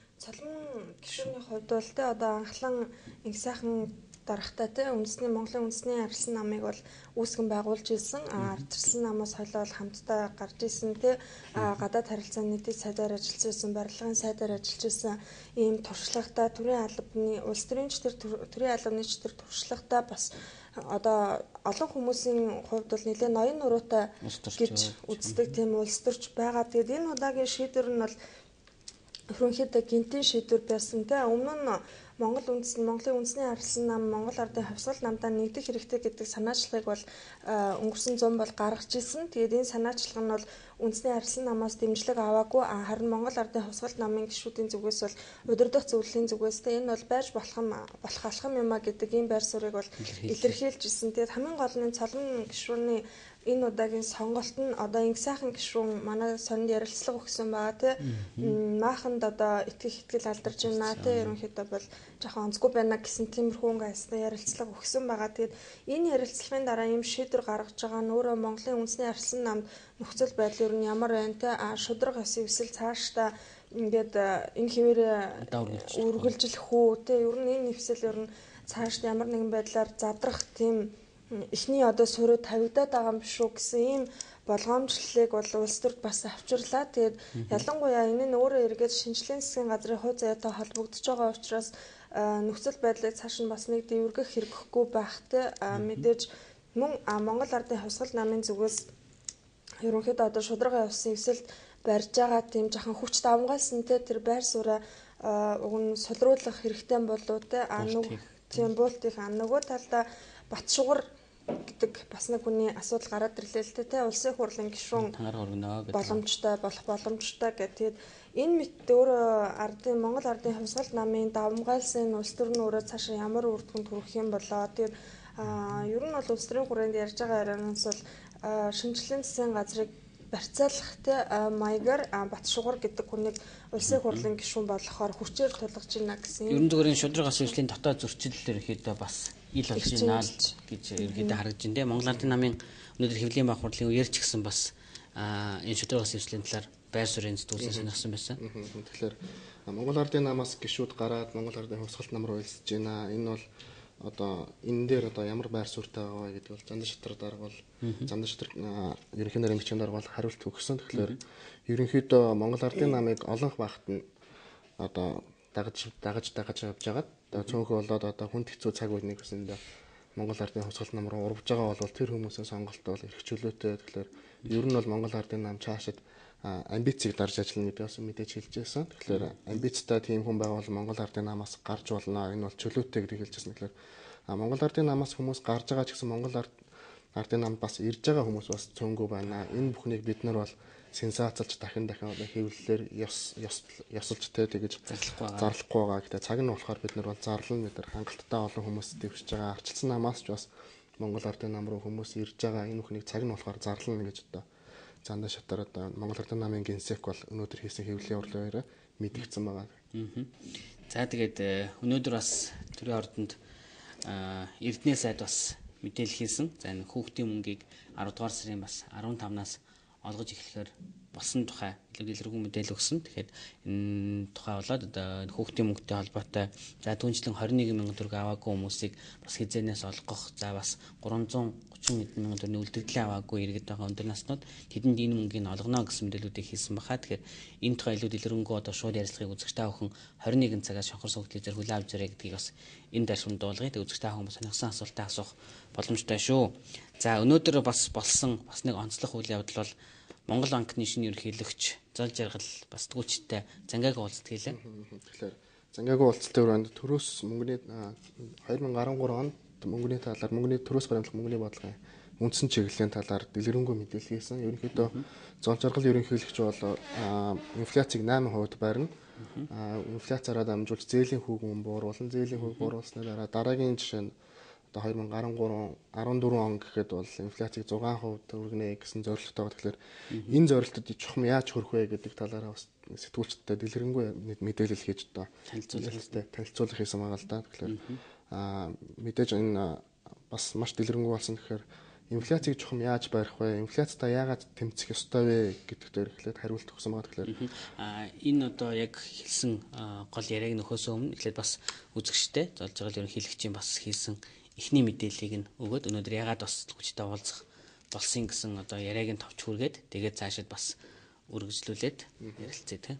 Цолмон гишүүний хувьд бол тэ одоо анхлан инх сайхан дарахтай тэ Монголын үндэсний арилсан намыг бол үүсгэн байгуулж ирсэн. Ардчилсан намаас хойлол хамтдаа гарч ирсэн тэ гадаад харилцааны нийтийн сайдаар ажиллаж ирсэн, барилгын сайдаар ажиллаж ирсэн ийм туршлагатай төрийн албаны улс төрийн төрийн албаны чигээр туршлагатай бас одоо олон хүмүүсийн хувьд бол нэлээд ноён нуруутай гэж үздэг тийм улс төрч байгаа. Тэгээд энэ удаагийн шийдвэр нь бол ерөнхийдөө гинтийн шийдвэр байсан те өмнө нь Монголын үндэсний арилсан нам Монгол Ардын Хувьсгал намдаа нэгдэх хэрэгтэй гэдэг санаачлагыг бол өнгөрсөн 100 бол гаргаж ирсэн. Тэгээд энэ санаачлага нь бол үндэсний арилсан намаас дэмжлэг аваагүй харин Монгол Ардын Хувьсгал намын гишүүдийн зүгээс бол удирдах зөвлөлийн зүгээс те энэ бол байж болох алхам юм а гэдэг ийм байр суурийг бол илэрхийлж ирсэн. Тэгээд хамгийн гол нь Цолмон гишүүний энэ удаагийн сонголт нь одоо инх сайхан гишүүн манай сонд ярилцлага өгсөн байгаа тийм мааханд одоо итгэл алдарж байна тийм ерөнхийдөө бол жоохон онцгүй байна гэсэн тиймэрхүү ангиастай ярилцлага өгсөн байгаа. Тэгээд энэ ярилцлагын дараа ийм шийдвэр гаргаж байгаа нь өөрөө Монголын үндэсний арилсан намд нөхцөл байдал ер нь ямар байна тийм шудраг ёсыг эсвэл цаашдаа ингээд энэ хിവэрээ үргэлжлэх үү тийм ер нь энэ нэвсэл ер нь цаашдаа ямар нэгэн байдлаар задрах тийм эхний одоо суурь тавигдаад байгаа юм шүү гэсэн ийм болгоомжлолыг бол улс төрд бас авчирлаа. Тэгээд ялангуяа энэ нь өөрөө эргээд шинжилгээний засгийн газрын хувь заяатай холбогдож байгаа учраас нөхцөл байдлыг цааш нь бас нэг дэвргэх хэрэггүй байхтай мэдээж мөн Монгол Ардын Хувьсгал намын зүгээс ерөнхийдөө одоо шударга явсан эсэлд барьж байгаа тийм жахан хүч давмгайлсан тэр байр сууриа сулруулах хэрэгтэй болов те тийм буултыг нөгөө талдаа бат шугар гэдэг бас нэг хүний асуудал гараад ирлээ л те улсын хурлын гишүүн боломжтой болох боломжтой гэдэг. Энэ мэт өөрөө Монгол Ардын Хувьсгал намын давмгайлсан улс төрийн өөрөө цаашаа ямар үр дүнд хүрэх юм болоо. Тэгээд ер нь бол улс төрийн хүрээнд ярьж байгаа ярианаас бол шинжилгээний засгийн газрыг барьцаалах те маягаар бат шугар гэдэг хүнийг улсын хурлын гишүүн болохоор хүчээр тулгаж байна гэсэн. Ерөн зүгээр энэ шудраг gas хөгжлийн дотоод зөрчил ерөнхийдөө бас ил болж байна гэж ерөнхийдөө харагдаж байна те. Монгол Ардын намын өнөөдөр хэвлэлийн баг хурлын үеэр ч гэсэн бас энэ шудраг gas хөгжлийн талаар байр суурийн зэтгүүлсэн сонирхсан байсан. Тэгэхээр Монгол Ардын намаас гишүүд гараад Монгол Ардын Хувьсгалт нам руу уйлсэж байна. Энэ бол одоо энэ дээр одоо ямар байр суурьтай байгаа гэдэг бол Зандан шатраар дарга бол Зандан шатрар ерөнхий нарийн бичгийн дарга бол хариулт өгсөн. Тэгэхээр ерөнхийдөө Монгол Ардын намыг олонх багт нь одоо дагаж явж байгаад цөөнхөө болоод одоо хүнд хэцүү цаг үеийг хүсэндээ Монгол Ардын Хувьсгал нам руу урвж байгаа бол тэр хүмүүсийн сонголт бол эрх чөлөөтэй. Тэгэхээр ер нь бол Монгол Ардын нам цаашид амбицийг дарж ажиллана гэдэг бас мэдээж хэлж байсан. Тэгэхээр амбицтай тийм хүн байгаа бол Монгол Ардын намаас гарч болно. Энэ бол чөлөөтэй гэдгийг хэлж байсан. Тэгэхээр Монгол Ардын намаас хүмүүс гарч байгаа ч гэсэн Монгол Ардын намд бас ирж байгаа хүмүүс бас цөөнгүй байна. Энэ бүхнийг бид нар бол сенсацлж дахин хэвлэлээр ёсолж тэгэж зарлахгүй байгаа. Гэтэ цаг нь болохоор бид нар бол зарлана. Бид нар хангалттай олон хүмүүс дэвшиж байгаа. Арчилсан намаас ч бас Монгол Ардын нам руу хүмүүс ирж байгаа. Энэ бүхнийг цаг нь болохоор зарлана гэж одоо Зандан шатраар Монгол Ардын намын генсек бол өнөөдөр хийсэн хэвлэлийн урлагаараа мэдгдсэн байгаа. За тэгээд өнөөдөр бас төрийн ордонд Эрдэнэ сайд бас мэдээлэл хийсэн. За энэ хүүхдийн мөнгийг 10 дугаар сарын бас 15-наас олгож эхлэхээр болсон тухай илэрхийлэггүй мэдээлэл өгсөн. Тэгэхээр энэ тухай болоод одоо хүүхдийн мөнгөтэй холбоотой за түүнчлэн 21 мянган төгрөг аваагүй хүмүүсийг бас хязгаарнаас олгох за бас 330 мянган төгрөгийн үлдэгдлээ аваагүй иргэд байгаа өндөр наснууд тэдэнд энэ мөнгийг олгоно гэсэн мэдээллүүдийг хийсэн баха. Тэгэхээр энэ тухай илүү илэрхийлэггүй одоо шууд ярилцлагыг үзэгчтэй охин 21 цагаас шонхор суугдлын зэрэг хүлээн авч ирээ гэдгийг бас энэ даршунд дуулгая. Тэг үзэгчтэй охин бас сонирхсан асуултаа асуух боломжтой шүү. За өнөөдөр бас болсон бас нэг онцлог үйл явдал бол Монгол банкны шинэ ерөнхийлөгч Зол Жаргал бас тгүүчтэй Зангаагийн уулзалт хийлээ. Тэгэхээр Зангаагийн уулзалтын өрөөнд төрөөс мөнгөний 2013 онд мөнгөний талаар мөнгөний төрөөс баримтлах мөнгөний бодлогын үндсэн чиглэлийн талаар дэлгэрэнгүй мэдээлэл хийсэн. Ерөнхийдөө зол жаргал ерөнхийлөгч бол инфляцийг 8% барина. Инфляцаараа дамжуулж зээлийн хүүгэн бууруулсан. Зээлийн хүүг бууруулсны дараа дараагийн жишээ нь одоо 2013 14 он гэхэд бол инфляцийг 6% хүргэнэ гэсэн зорилготой байгаа. Тэгэхээр энэ зорилтод чухам яаж хүрэх вэ гэдэг талаараа бас сэтгүүлчдтэй дэлгэрэнгүй мэдээлэл хийж одоо танилцуулах хийсэн байгаа л да. Тэгэхээр мэдээж энэ бас маш дэлгэрэнгүй болсон. Тэгэхээр инфляцийг чухам яаж барих вэ? Инфляцтай яагаад тэмцэх ёстой вэ гэдэгт эхлээд хариулт өгсөн байгаа. Тэгэхээр энэ одоо яг хэлсэн гол яриаг нөхөөсөө өмнө эхлээд бас үзэгчтэй зол жаргал ерөнхийлөгчийн бас хийсэн эхний мэдээллийг нь өгөөд өнөөдөр яагаад бас сэтгүүлчтэй уулзах болсон гэсэн одоо яриаг нь товч хүргээд тэгээд цаашид бас үргэлжлүүлээд ярилцъя тийм.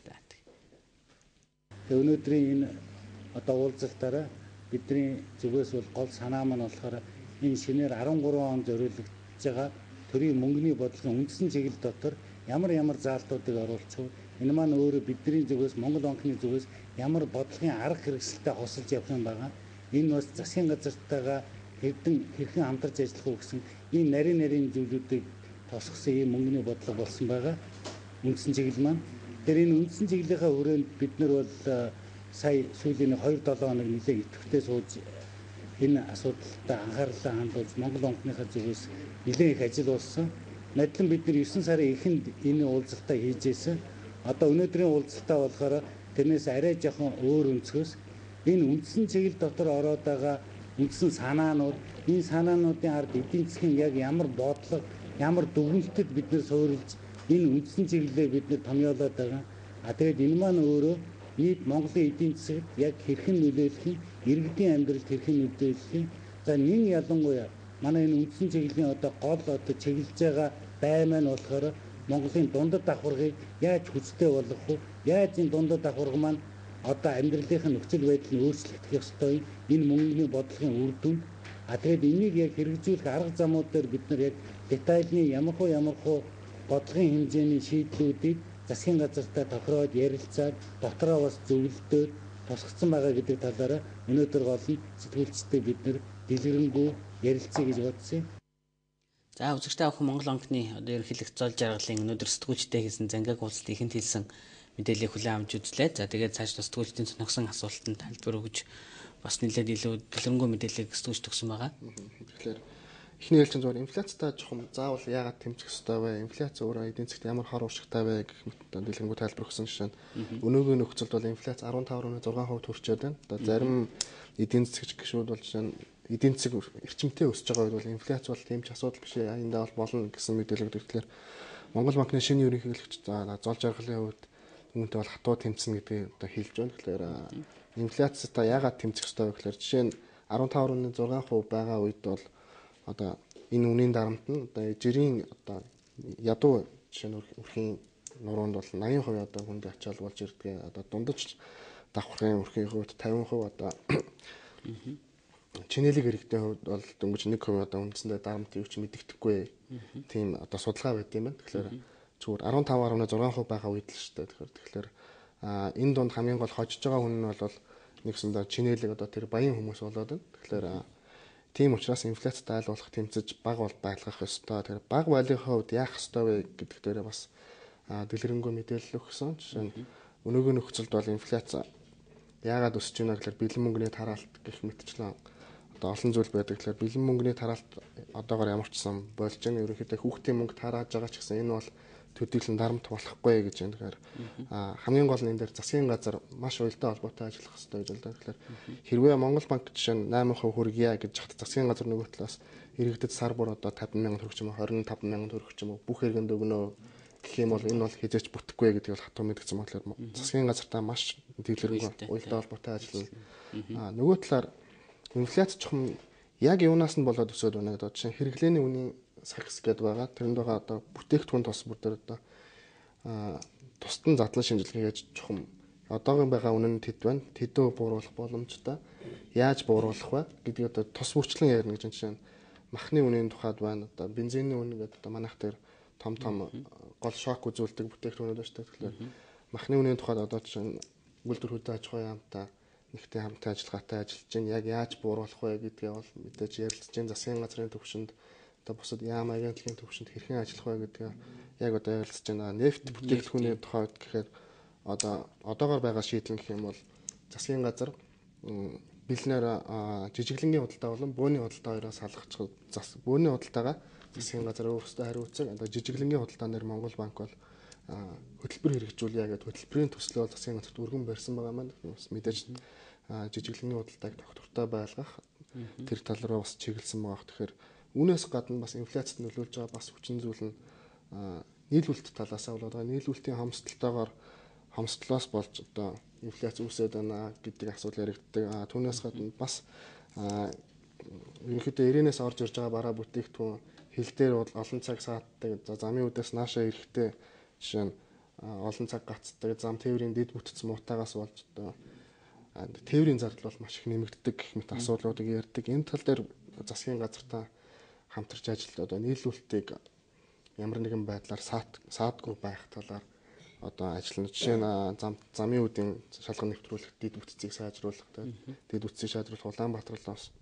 Тэгээ өнөөдрийн энэ одоо уулзалтаараа бидний зүгээс бол гол санаа маань болохоор энэ шинээр 13 он зориулагдж байгаа төрийн мөнгөний бодлогын үндсэн чиглэл дотор ямар заалтуудыг оруулах вэ? Энэ маань өөрөө бидний зүгээс Монгол банкны зүгээс ямар бодлогын арга хэрэгсэлтэй хосолж явах юм байгаа. Энэ бас засгийн газартайгаа хэрхэн хамтарч ажиллах уу гэсэн энэ нарийн зүйлүүдийг тосгосон ийм мөнгөний бодлого болсон байгаа. Үндсэн чиглэл маань. Тэр энэ үндсэн чиглэлийнхаа хүрээнд бид нар бол сая сүүлийн 2-7 хоног нэлээд идэвхтэй сууж энэ асуудалтай анхаарлаа хандуулж Монгол банкныхаа зүгээс нэлээд их ажил болсон. Надлан бид нар 9 сарын эхэнд энэ уулзалтаа хийжсэн. Одоо өнөөдрийн уулзалтаа болохоор тэрнээс арай жоохон өөр өнцгөөс энэ үндсэн чиглэл дотор ороод байгаа үндсэн санаанууд, энэ санаануудын ард эдийн засгийн яг ямар бодлого, ямар дүгнэлтэд бид нар суурилж энэ үндсэн чиглэлээ бид нар томьёолоод байгаа. Тэгээд энэ маань өөрөө нийт Монголын эдийн засагт яг хэрхэн нөлөөлөх юм, иргэдийн амьдралд хэрхэн нөлөөлөх юм. За нэг ялангуяа манай энэ үндсэн чиглэлийн одоо гол одоо чиглэж байгаа бай маань болохоор Монголын дундад давхаргыг яаж хүчтэй болгох вэ? Яаж энэ дундад давхарга маань одоо амьдралын нөхцөл байдлыг өөрчлөгдөх ёстой юм. Энэ мөнгөний бодлогын үр дүн. Тэгээд энийг яг хэрэгжүүлэх арга замууд дээр бид нар яг детальны ямар хуу бодлогын хэмжээний шийдлүүдийг засгийн газартай тохироод ярилцаад дотроо бас зөвлөлтөөр тусгацсан байгаа гэдэг талаараа өнөөдөр гол нь сэтгүүлчтэй бид нар дэлгэрэнгүй ярилцъя гэж бодсон. За үзэгчтэй авах Монгол банкны одоо ерөнхийлөгч зол жаргалын өнөөдөр сэтгүүлчтэй хийсэн зангааг уулзалт ихэнд хэлсэн мэдээллийг хүлээн авч үзлээ. За тэгээд цааш сэтгүүлчдийн сонирхсан асуултанд тайлбар өгж бас нэлээд илүү дэлгэрэнгүй мэдээллийг сэтгүүлч төгсөн байгаа. Тэгэхээр эхний хэлчин зүгээр инфляцтай чухам заавал яагаад тэмцэх ёстой вэ? Инфляц өөрөө эдийн засгт ямар хор уршигтай вэ гэх мэт дэлгэрэнгүй тайлбар өгсөн жишээ нь өнөөгийн нөхцөлд бол инфляц 15.6% төрчөөд байна. Одоо зарим эдийн засгч гишүүд бол жишээ нь эдийн засаг эрчимтэй өсөж байгаа үед бол инфляц бол тийм ч асуудал биш ээ. Аяндаа бол болно гэсэн мэдээлэл өгдөг. Тэгэхээр Монгол банкны шинэ ерөнхийлөгч зол жаргалын хувьд үүнтэй бол хатуу тэмцэнэ гэдгийг одоо хэлж байна. Тэгэхээр инфляцтай яагаад тэмцэх ёстой вэ гэхээр жишээ нь 15.6% байгаа үед бол одоо энэ үнийн дарамт нь одоо жирийн одоо ядуу жишээ нь өрхийн нуруунд бол 80% одоо хүнд ачаал болж ирдэг. Одоо дундаж давхрын өрхийн хувьд 50% одоо чинэлэг иргэдийн хувьд бол дөнгөж 1% одоо үндсэндээ дарамт юу ч мэддэхгүй тийм одоо судалгаа байд юм байна. Тэгэхээр зүгээр 15.6% байгаа үед л шүү дээ. Тэгэхээр энэ донд хамгийн гол хожиж байгаа хүн нь бол нэгсэндээ чинэлэг одоо тэр баян хүмүүс болоод байна. Тэгэхээр тийм учраас инфляцтай айл болох тэмцэж баг бол байлгах ёстой. Тэгэхээр баг байлгахын хувьд яах ёстой вэ гэдэг дээрээ бас дэлгэрэнгүй мэдээлэл өгсөн. Жишээ нь өнөөгийн нөхцөлд бол инфляц яагаад өсөж байна гэхээр бэлэн мөнгөний тараалт гэх мэтчлэн одоо олон зүйл байдаг. Тэгэхээр бэлэн мөнгөний тараалт одоогоор ямар ч сан болж байна. Ерөнхийдөө хүүхдийн мөнгө тарааж байгаа ч гэсэн энэ бол төдийлөн дарамт болохгүй гэж байна. Тэгэхээр хамгийн гол нь энэ дээр засгийн газар маш уялдаа холбоотой ажиллах хэрэгтэй гэж байна. Тэгэхээр хэрвээ Монгол банк жишээ нь 8% хүргье гэж хат засгийн газар нөгөө талаас иргэдэд сар бүр одоо 50,000 төгрөг ч юм уу 25,000 төгрөг ч юм уу бүх хэрэгэнд өгнө гэх юм бол энэ бол хязгаарч бүтэхгүй гэдгийг бол хатуу мэдгдсэн байна. Тэгэхээр засгийн газартаа маш дэлгэрэнгүй уялдаа холбоотой ажиллана. Нөгөө талаар инфляц чухам яг юунаас нь болоод өсөд байна гэдэг жишээ хэрэглээний үнийн сахис гэдэг байгаа. Тэрэнд байгаа одоо бүтээгдэхүүн тос бүр дээр одоо тусдан задлан шинжилгээ хийж чухам одоогийн байгаа үнэн тэд байна. Тэдөө бууруулах боломжтой. Яаж бууруулах вэ гэдгийг одоо тус бүрчлэн ярина гэж жишээ нь махны үнийн тухайд байна. Одоо бензиний үнэ гэдэг одоо манайх дээр том гол шок үзүүлдэг бүтээгдэхүүнүүд байна шүү дээ. Тэгэхээр махны үнийн тухайд одоо жишээ нь үйлдвэр хөдөө аж ахуйн яамтай нэгтэй хамтын ажиллагаатай ажиллаж байна. Яг яаж бууруулах вэ гэдгээ бол мэдээж ярилцж байна. Засгийн газрын төвшөнд одоо бусад яам агентлагийн төвшөнд хэрхэн ажиллах вэ гэдгээ яг одоо ярилцж байна. Нефт бүтээгдэхүүний тухайд гэхээр одоо одоогоор байгаа шийдлэн гэх юм бол засгийн газар бэлнээр жижиглэнгийн худалдаа болон бөөний худалдаа хоёроос салгачих. Бөөний худалдаагаа засгийн газар өөрсдөө хариуцсан. Одоо жижиглэнгийн худалдаанаар Монгол банк бол хөтөлбөр хэрэгжүүлье гэдэг хөтөлбөрийн төслөө бол засгийн газарт өргөн барьсан байгаа маань мэдээж жижиглэнгийн худалдааг тогтвортой байлгах тэр тал руу бас чиглэсэн байгаа. Тэгэхээр үүнээс гадна бас инфляцид нөлөөлж байгаа бас хүчин зүйл нь нийлүүлэлт талаасаа болоод байгаа. Нийлүүлэлтийн хомсдлоос болж одоо инфляц үүсээд байна гэдэг асуудал яригддаг. Түүнээс гадна бас ерөнхийдөө ирээнээс орж ирж байгаа бараа бүтээгдэхүүн хил дээр бол олон цаг саатдаг. Замын үдээс наашаа ирэхдээ жишээ нь олон цаг гацдаг. Зам тээврийн дэд бүтц муутаагаас болж одоо тээврийн зардал бол маш их нэмэгддэг гэх мэт асуудлуудыг ярьдаг. Энэ тал дээр засгийн газартаа хамтарч ажиллаад одоо нийлүүлэлтийг ямар нэгэн байдлаар саадгүй байх талаар одоо ажиллана. Жишээ нь замын үдийн шалган нэвтрүүлэх, дэд бүтцийг сайжруулах, дэд бүтцийг сайжруулах, Улаанбаатар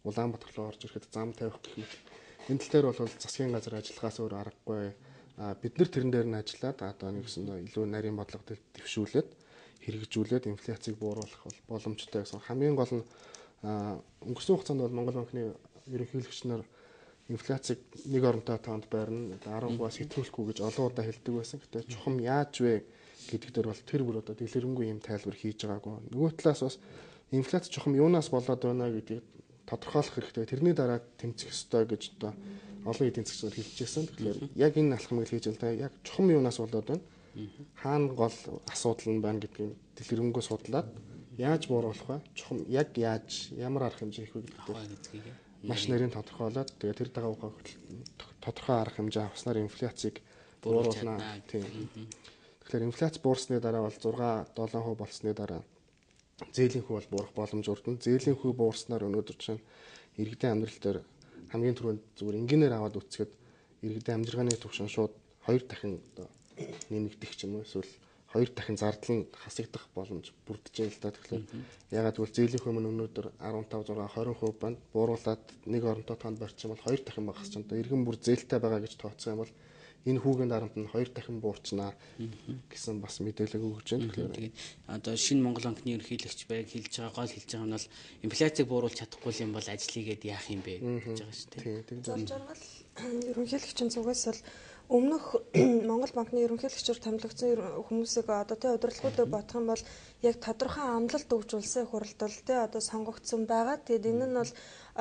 руу орж ирэхэд зам тавих гэх мэт. Энэ тал дээр бол засгийн газар ажиллахаас өөр аргагүй. Бид нар тэрэн дээр нь ажиллаад одоо нэгсэн илүү нарийн бодлого дэвшүүлээд хэрэгжүүлээд инфляцийг бууруулах боломжтой гэсэн. Хамгийн гол нь өнгөрсөн хугацаанд бол Монгол банкны ерөнхийлөгч нар инфляцийг нэг оронтой тоонд байрна 10%-аас сэтгүүлэхгүй гэж олон удаа хэлдэг байсан. Гэтэ чухам яаж вэ гэдэг дээр бол тэр бүр одоо дэлгэрэнгүй юм тайлбар хийж байгаагүй. Нөгөө талаас бас инфляц чухам юунаас болоод байна гэдгийг тодорхойлох хэрэгтэй. Тэрний дараа тэмцэх ёстой гэж одоо олон эдийн засгчид хэлжсэн. Тэгэхээр яг энэ алхмыг хийж байгаа яг чухам юунаас болоод байна. Хаана гол асуудал нь байна гэдгийг дэлгэрэнгүй судлаад яаж бууруулах вэ? Чухам яг яаж ямар арга хэмжээ хийх вэ гэдэг маш нарийн тодорхойлоод тэгээ тэр дагаа тодорхой арга хэмжээ авснаар инфляцийг бууруулна. Тийм. Тэгэхээр инфляц буурсны дараа бол 6-7% болсны дараа зээлийн хүү бол буурах боломж өрдөн. Зээлийн хүү буурснаар өнөөдөр чинь иргэдийн амьдрал дээр хамгийн түрүүнд зүгээр энгийнээр аваад үцгээд иргэдийн амжиргааны түвшин шууд 2 дахин одоо нэмэгдэх ч юм уу эсвэл 2 дахин зардал нь хасагдах боломж бүрдэж байна л да. Тэгэхээр ягаад гэвэл зээлийн хүү мөн өнөөдөр 15, 6, 20% банд бууруулаад нэг оронтой тоонд барьчих юм бол 2 дахин багасч байна. Иргэн бүр зээлтэй байгаа гэж тооцсон юм бол энэ хүүгийн дарамт нь 2 дахин буурчнаа гэсэн бас мэдээлэл өгч байна. Тэгэхээр одоо шинэ Монгол банкны ерөнхийлөгч байг хэлж байгаа гол хэлж байгаа нь бол инфляцийг бууруулж чадахгүй юм бол ажлыгээд яах юм бэ гэж байгаа шүү дээ. Зурж аргал ерөнхийлөгчийн зүгээс бол өмнөх Монгол банкны ерөнхийлөгчөөр томилогдсон хүмүүсийг одоо тий удирдлагуудыг бодох юм бол яг тодорхой амлалт өгж улсын хуралдал тий одоо сонгогдсон байгаа. Тэгээд энэ нь бол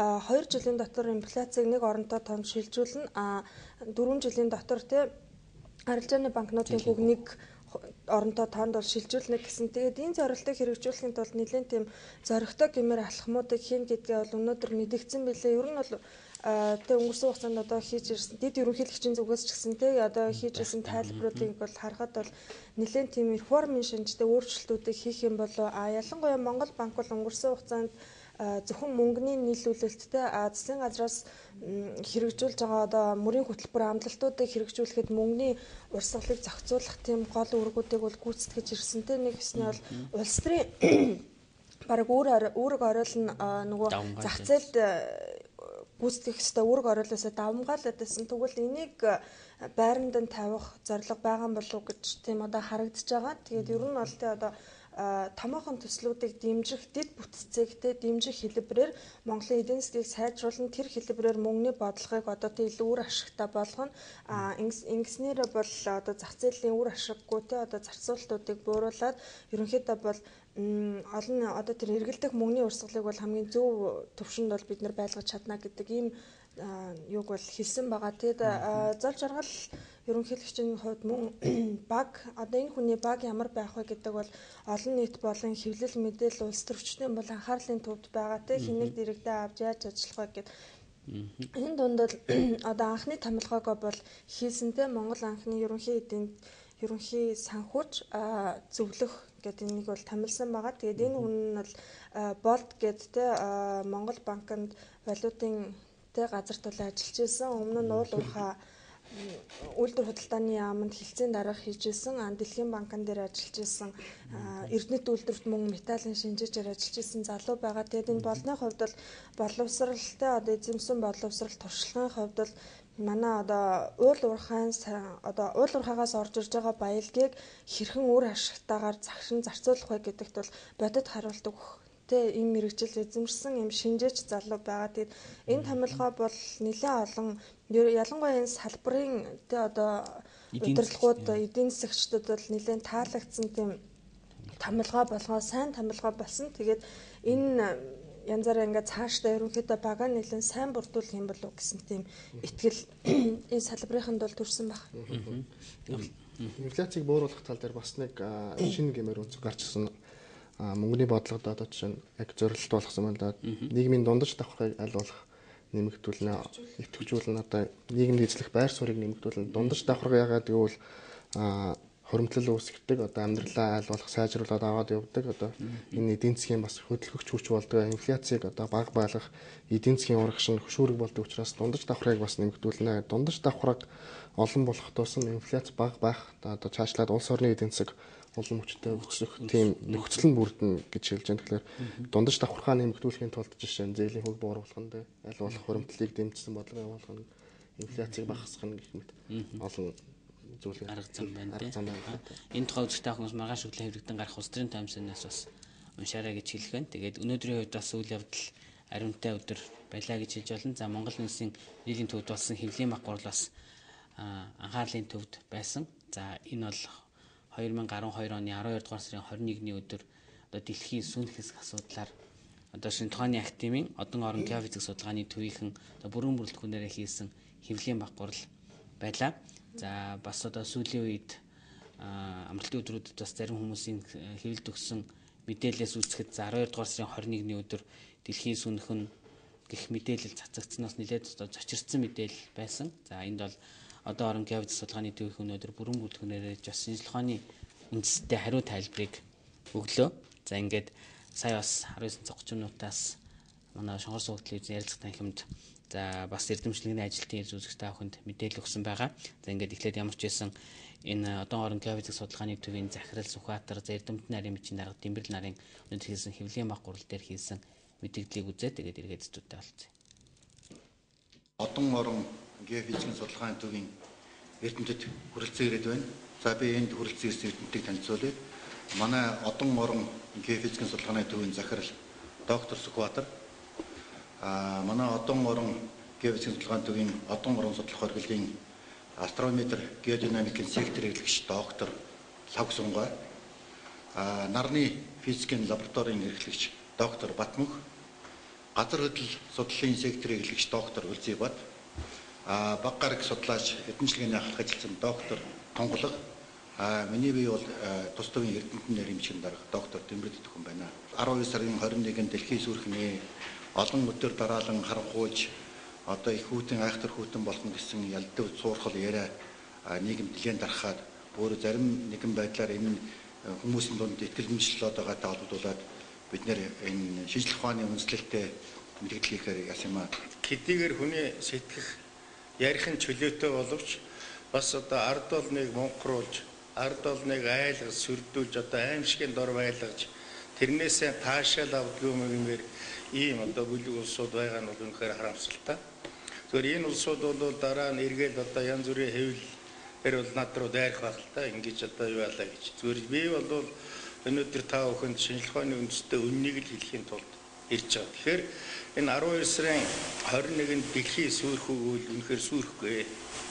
2 жилийн дотор инфляцийг нэг оронтой тоонд шилжүүлнэ. 4 жилийн дотор тий арилжааны банкнуудын хүүг нэг оронтой тоонд бол шилжүүлнэ гэсэн. Тэгээд энэ зорилтыг хэрэгжүүлэхийн тулд нэлээд тийм зоригтой гэмээр алхмуудыг хийн гэдгээ бол өнөөдөр мэдэгдсэн билээ. Ер нь бол тэг өнгөрсөн хугацаанд одоо хийж ирсэн дэд ерөнхийлөгчийн зүгээс ч гэсэн тэг одоо хийж ирсэн тайлбаруудыг бол харахад бол нэлээд тийм реформын шинжтэй өөрчлөлтүүдийг хийх юм болов ялангуяа Монгол банк бол өнгөрсөн хугацаанд зөвхөн мөнгөний нийлүүлэлттэй засгийн газраас хэрэгжүүлж байгаа одоо мөрийн хөтөлбөр амлалтуудыг хэрэгжүүлэхэд мөнгөний урсгалыг зохицуулах тийм гол үүргүүдийг бол гүйцэтгэж ирсэн. Тэ нэг хэсний бол улс төрийн бараг үүрэг оройлно нөгөө зах зээлд гүйцэтгэх ёстой үүрэг оройлоосоо давмгаалаад байсан. Тэгвэл энийг байранд нь тавих зорилго байгаа юм болов уу гэж тийм одоо харагдаж байгаа. Тэгээд ер нь бол тэ одоо томоохон төслүүдийг дэмжих дэд бүтцээгтэй дэмжих хэлбэрээр Монголын эдийн засгийг сайжруулан тэр хэлбэрээр мөнгөний бодлогыг одоо тэ илүү үр ашигтай болгоно. Ингэснээр бол одоо зах зээлийн үр ашиггүй тэ одоо зарцуулалтуудыг бууруулад ерөнхийдөө бол олон одоо тэр эргэлдэх мөнгөний урсгалыг бол хамгийн зөв төвшөнд бол бид нар байлгаж чадна гэдэг ийм юуг бол хэлсэн байгаа. Тэгэд зол жаргал ерөнхийлөгчийн хувьд мөн баг одоо энэ хүний баг ямар байх вэ гэдэг бол олон нийт болон хэвлэл мэдээлэл улс төрчдийн бол анхаарлын төвд байгаа те хэнийг дэрэгдээ авч яаж ажиллах вэ гэд энэ дунд бол одоо анхны томилгоогоо бол хийсэнтэй Монгол анхны ерөнхий санхүүж зөвлөх гэдэг энийг бол томилсон байгаа. Тэгээд энэ хүн нь бол болд гэд те Монгол банкнд валютын газар тулаан ажиллаж байсан. Өмнө нь уул уурхай үйлдвэр худалдааны яамд хилцээний дарга хийжсэн, Дэлхийн банкн дээр ажиллаж исэн, Эрдэнэт үйлдвэрт мөн металлын шинжээчээр ажиллаж исэн залуу байгаа. Тэгээд энэ болны хувьд бол боловсралтай одоо эзэмсэн боловсрал туршлагын хувьд бол манай одоо уул уурхаагаас орж ирж байгаа баялагийг хэрхэн үр ашигтайгаар загшин зарцуулах вэ гэдэгт бол бодит хариулт өгөх ийм мэрэгжил эзэмшсэн ийм шинжээч залуу байгаа. Тэгээд энэ томилгоо бол нэлээд олон ялангуяа энэ салбарын одоо удирдлагууд эдийн засагчдад бол нэлээд таалагдсан тийм томилгоо болгоо сайн томилгоо болсон. Тэгээд энэ янзаараа ингээд цаашдаа ерөнхийдөө бага нэлээд сайн бүрдүүлэх юм болов гэсэн тийм итгэл энэ салбарынханд бол төрсэн баг. Инфляцийг бууруулах тал дээр бас нэг шинэ гэмээр үнцэг гарч ирсэн. Мөнгөний бодлогод одоо жишээ нь яг зорилт болгосон байна да. Нийгмийн дундаж давхрыг аль болох нэмэгдүүлнэ, идэвхжүүлнэ, одоо нийгэмд эзлэх байр суурийг нэмэгдүүлнэ. Дундаж давхрыг яагаад гэвэл хоримтлал үүсгдэг, одоо амьдралаа аль болох сайжруулад аваад явдаг, одоо энэ эдийн засгийн бас хөдөлгөгч хүч болдог, инфляцийг одоо бага байлгах, эдийн засгийн урагш нь хөшүүрэг болдог учраас дундаж давхрыг бас нэмэгдүүлнэ. Дундаж давхраг олон болох тусам инфляц бага байх, одоо цаашлаад улс орны эдийн засаг улам хүчтэй өсөх тийм нөхцөл нь бүрдэнэ гэж хэлж байна. Тэгэхээр дундаж давхархаа нэмэгдүүлэхийн тулд жишээ нь зээлийн хөлб бууруулах нь аль болох хуримтлалыг дэмжсэн бодлого явуулах нь инфляцийг багасгах нь гэх мэт олон зүйлийг арга зам байна. Энэ тухай үзэгтэй хүмүүс маргааш өглөө хэвлэгдэн гарах улс төрийн таймшнаас бас уншаарай гэж хэлэх байна. Тэгээд өнөөдрийн хувьд бас үйл явдал ариунтай өдөр байлаа гэж хэлж байна. За Монгол Улсын нийлийн төвд болсон хэвлэлийн баг гурал бас анхаарлын төвд байсан. За энэ бол 2012 оны 12 дугаар сарын 21-ний өдөр одоо дэлхийн сүүл хэсэг асуудлаар одоо шинэ тухааны академийн одон орон геофизик судалгааны төвийнхэн одоо бүрэн бүрэлдэхүүнээр хийсэн хэвлэлийн баг гурал байлаа. За бас одоо сүүлийн үед амралтын өдрүүдэд бас зарим хүмүүсийн хэвлэлд өгсөн мэдээлэлээс үзэхэд за 12 дугаар сарын 21-ний өдөр дэлхийн сүнхэн гэх мэдээлэл цацагдсанаас нэлээд одоо зочирцсан мэдээлэл байсан. За энд бол одоо орон геофизик судалгааны төвийнх өнөөдөр бүрэн бүрэлдэхүүнээр бас шинжлэх ухааны үндэстэй хариу тайлбарыг өглөө. За ингээд сая бас 19:30 минутаас манай Шонгор суугт телевизийн ярилцах танхимд за бас эрдэмчлэгний ажилтны ирж үзэгчтэй авахынд мэдээлэл өгсөн байгаа. За ингээд эхлээд ямар ч байсан энэ одон орон геофизик судалгааны төвийн захирал Сүхбаатар за Эрдэмтэн нарийн бичгийн дарга Дэмбэрэл нарын өнөөдөр хийсэн хэвлэлийн баг гурал дээр хийсэн мэдээллийг үзээд тэгээд эргээд зүйтэй болцсон. Одон орон геофизикийн судалгааны төвийн эрдэмтэд хүрэлцэн ирээд байна. За би энд хүрэлцэн ирсэн эрдэмтдийг танилцуулъя. Манай одон орон геофизикийн судалгааны төвийн захирал доктор Сүхбаатар. Манай одон орон геофизикийн судалгааны төвийн одон орон судлах хоригдлын астронометр геодинамикийн сектор эрхлэгч доктор Лав Сунгай. Нарны физикийн лабораторийн эрхлэгч доктор Батмөх. Газар хөдлөл судлалын секторын эрхлэгч доктор Үлзий Бат. Баг гараг судлаач эдэмчлэгийн ахлах ажилтсан доктор Тонголог. Миний бие бол тус төвийн эрдэмтэн нарийн бичгийн дарга доктор Дэмбэрэл Төхөн байна. 12 сарын 21-нд дэлхийн сүрхний олон өдөр дараалан харанхуйж одоо их хүүтэн айхтар хүүтэн болно гэсэн ялдав цуурхал яриа нийгэм нэлээд дарахад өөр зарим нэгэн байдлаар энэ хүмүүсийн дунд итгэл үнэмшил одоогаатай холбогдуулаад бид нэр энэ шинжлэх ухааны үндэслэлтэй мэдээлэл хийхээр яасан юм аа. Хэдийгээр хүний сэтгэх ярихын чөлөөтэй боловч бас одоо ард олныг мунхруулж, ард олныг айлгаж, сүрдүүлж одоо аимшигын дор байлгаж тэрнээсээ таашаал авдгүй мэгмээр ийм одоо бүлэг улсууд байгаа нь бол үнэхээр харамсалтай. Зөвхөн энэ улсууд бол дараа нь эргээд одоо янз бүрийн хэвлэлээр бол над руу дайрах байх л та ингэж одоо юу ялаа гэж. Зөвхөн би бол өнөөдөр та бүхэнд шинжлэх ухааны үндэстэй үннийг л хэлхийн тулд ирж байгаа. Тэгэхээр энэ 12 сарын 21-нд дэлхийн сүрх өгвөл үнэхээр сүрхгүй.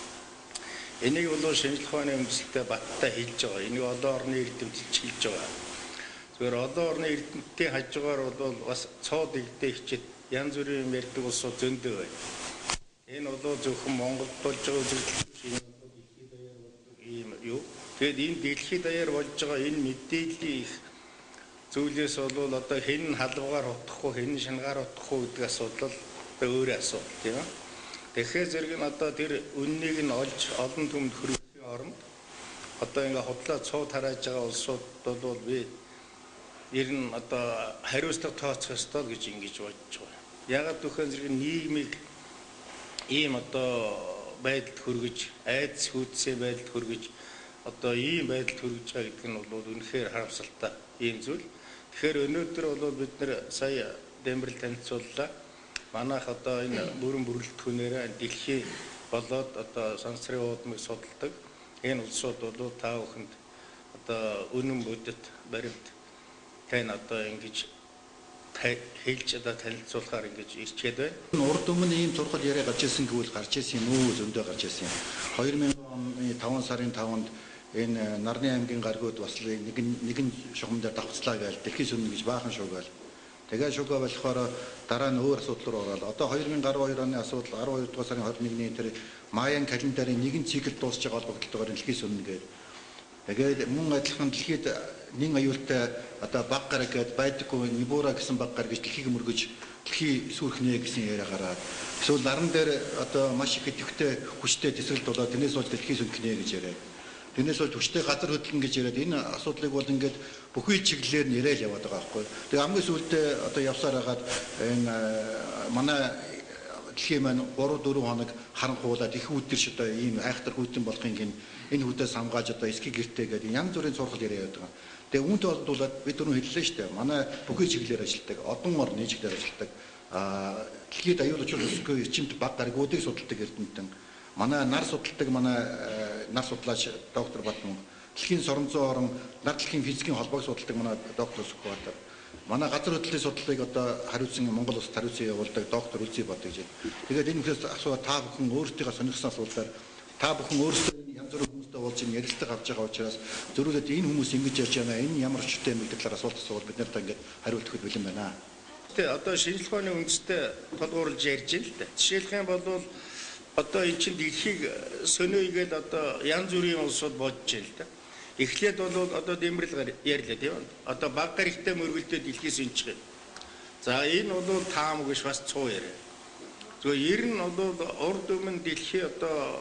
Энийг бол шинжлэх ухааны үндэстэй баттай хэлж байгаа. Энийг олон орны эрдэмтэлч хэлж байгаа. Зөвхөн олон орны эрдэмтдийн хажуугаар бол бас цоод игдээ хичээд янз бүрийн ярьдаг улсууд зөндөө байна. Энэ бол зөвхөн Монголд болж байгаа үзэгдэл ийм юу. Тэгэд энэ дэлхийд даяар болж байгаа энэ мэдээллийн их зүйлээс бол одоо хэн халуугаар утгах уу, хэн шангаар утгах уу гэдэг асуудал одоо өөрөө асуудал тийм ээ. Тэгэхээр зэрэг нь одоо тэр үннийг нь олж олон түмэнд хүргэхийн оронд одоо ингээ худлаа цууд тарааж байгаа улсуудад бол би ер нь одоо хариуцлага тооцох ёстой гэж ингэж бодож байгаа. Ягаад гэвэл зэрэг нийгмийг ийм одоо байдалд хүргэж, айдас хүйдсээ байдалд хүргэж одоо ийм байдалд хүргэж байгаа гэдэг нь бол үнэхээр харамсалтай ийм зүйл. Тэгэхээр өнөөдөр бол бид нэр сая Дэмбэрэл танилцууллаа. Манайх одоо энэ бүрэн бүрэлдэхүүнээр дэлхий болоод одоо сансрын уудмыг судалдаг. Энэ улсууд бол та бүхэнд одоо үнэн бүдэт баримт тань одоо ингэж хэлж одоо танилцуулахаар ингэж ирчээд байна. Урд өмнө ийм турхал яриа гарч ирсэн гэвэл гарч ирсэн юм уу, зөндөө гарч ирсэн юм. 2000 оны 5 сарын 5-нд энэ Нарны аймгийн гаргууд бас нэгэн шугам дээр давхцлаа гээл дэлхийн сүнэн гэж баахан шуугаал. Тэгээ шугаа болохоор дараа нь өөр асуудал руу ороод одоо 2012 оны асуудал 12 дугаар сарын 21-ний тэр Майян календарын нэгэн цикл дуусч байгаа холбогдлогоор дэлхийн сүнэн гээд тэгээд мөн адилхан дэлхийд нэн аюултай одоо баг гараг гээд байдаггүй Нибура гэсэн баг гараг гэж дэлхийг мөргөж дэлхий сүрхнэ гэсэн яриа гараад эсвэл наран дээр одоо маш их идэвхтэй хүчтэй тэсгэлт болоод тэрнээс болж дэлхий сүнхнэ гэж яриа. Тэрнээс болж хүчтэй газар хөдлөн гэж яриад энэ асуудлыг бол ингээд бүхий чиглэлээр нь яриад яваад байгаа байхгүй. Тэгээ хамгийн сүүлдээ одоо явсаар хагаад энэ манай дэлхийн маань 3-4 хоног харанхуулаад их үүдэрш одоо ийм айхтар хүйтэн болохын гин энэ хүдээс хамгааж одоо эсхий гэртээ гэдэг янз бүрийн сургал яриа яваад байгаа. Тэгээ үүнтэй холбуулаад бид түрүү хэллээ шүү дээ. Манай бүхий чиглэлээр ажилладаг, одон орны чиглэлээр ажилладаг дэлхийд аюул учир өсөхгүй эрчимт баг гаригуудыг судалдаг эрдэмтэн. Манай нар судалдаг манай нар судлаач доктор Батмун, дэлхийн соронзон орон нар дэлхийн физикийн холбоог судалдаг манай доктор Сүхбаатар. Манай газар хөдлөлийн судлалыг одоо хариуцсан Монгол улсад хариуцсан явуулдаг доктор Үлзий бод гэж. Тэгээд энэ хүлээс асууа та бүхэн өөрсдийнхөө сонирхсан асуултаар та бүхэн өөрсдөө янз бүрийн хүмүүстэй уулзж ярилцлага авч байгаа учраас зөрүүлээд энэ хүмүүс ингэж ярьж байна. Энэ ямар очтой юм гэдэг талаар асуулт асуувал бид нарт ингээд хариулт өгөх бэлэн байна. Тэгээ одоо шинжлэх ухааны үндэстэй толгуурлаж ярьж байна л да. Жишээлх юм бол одоо эн чинь дэлхийг сөнөөгээд одоо янз бүрийн улсууд бодож байна л да. Эхлээд бол одоо Дэмбэрэл ярьлаа тийм үү? Одоо баг гаригтай мөргөлдөө дэлхийс өнчих юм. За энэ бол таамаг биш бас цуу яриа. Зүгээр ер нь бол урд өмнө дэлхий одоо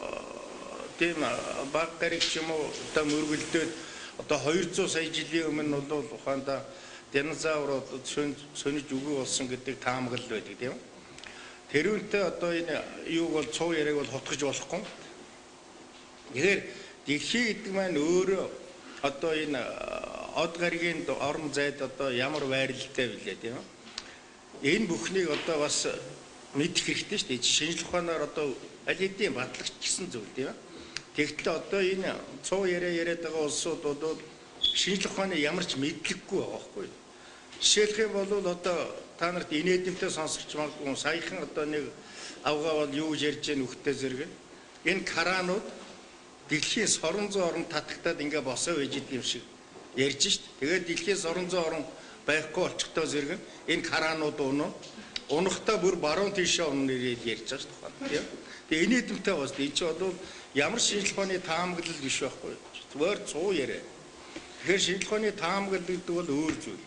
тийм баг гариг ч юм уу одоо мөргөлдөөд одоо 200 сая жилийн өмнө бол ухаанда динозаврууд сөнөж үгүй болсон гэдэг таамаг л байдаг тийм үү? Тэрүүнтэй одоо энэ юуг бол цуу яриаг бол хутгаж болохгүй. Тэгэхээр дэлхий гэдэг маань өөрөө одоо энэ од гаригийн орон зайд одоо ямар байрлалтай билээ тийм үү? Энэ бүхнийг одоо бас мэдэх хэрэгтэй шүү дээ. Шинжлэх ухаанаар одоо аль хэдийн батлагч гэсэн зүйл тийм үү? Тэгтэл одоо энэ цуу яриад байгаа улсууд бол шинжлэх ухааны ямар ч мэдлэггүй байгаа байхгүй. Жишээлх юм бол одоо та нарт инээдэмтэй сонсогч магадгүй саяхан одоо нэг авгаа бол юу гэж ярьж байгаа нөхдөд зэрэг энэ каранууд дэлхийн соронзон орон татагтаад ингээ босоо байж идэг юм шиг ярьж шít. Тэгээд дэлхийн соронзон орон байхгүй болчихдоо зэрэг энэ каранууд унахтаа бүр баруун тийшээ унах нэрээр ярьж байгаа шүү дээ. Тэгээ инээдэмтэй бас энэ ч бол ямар шинжлэх ухааны таамаглал биш байхгүй. Зүгээр цуу яриа. Тэгэхээр шинжлэх ухааны таамаглал гэдэг бол өөр зүйл.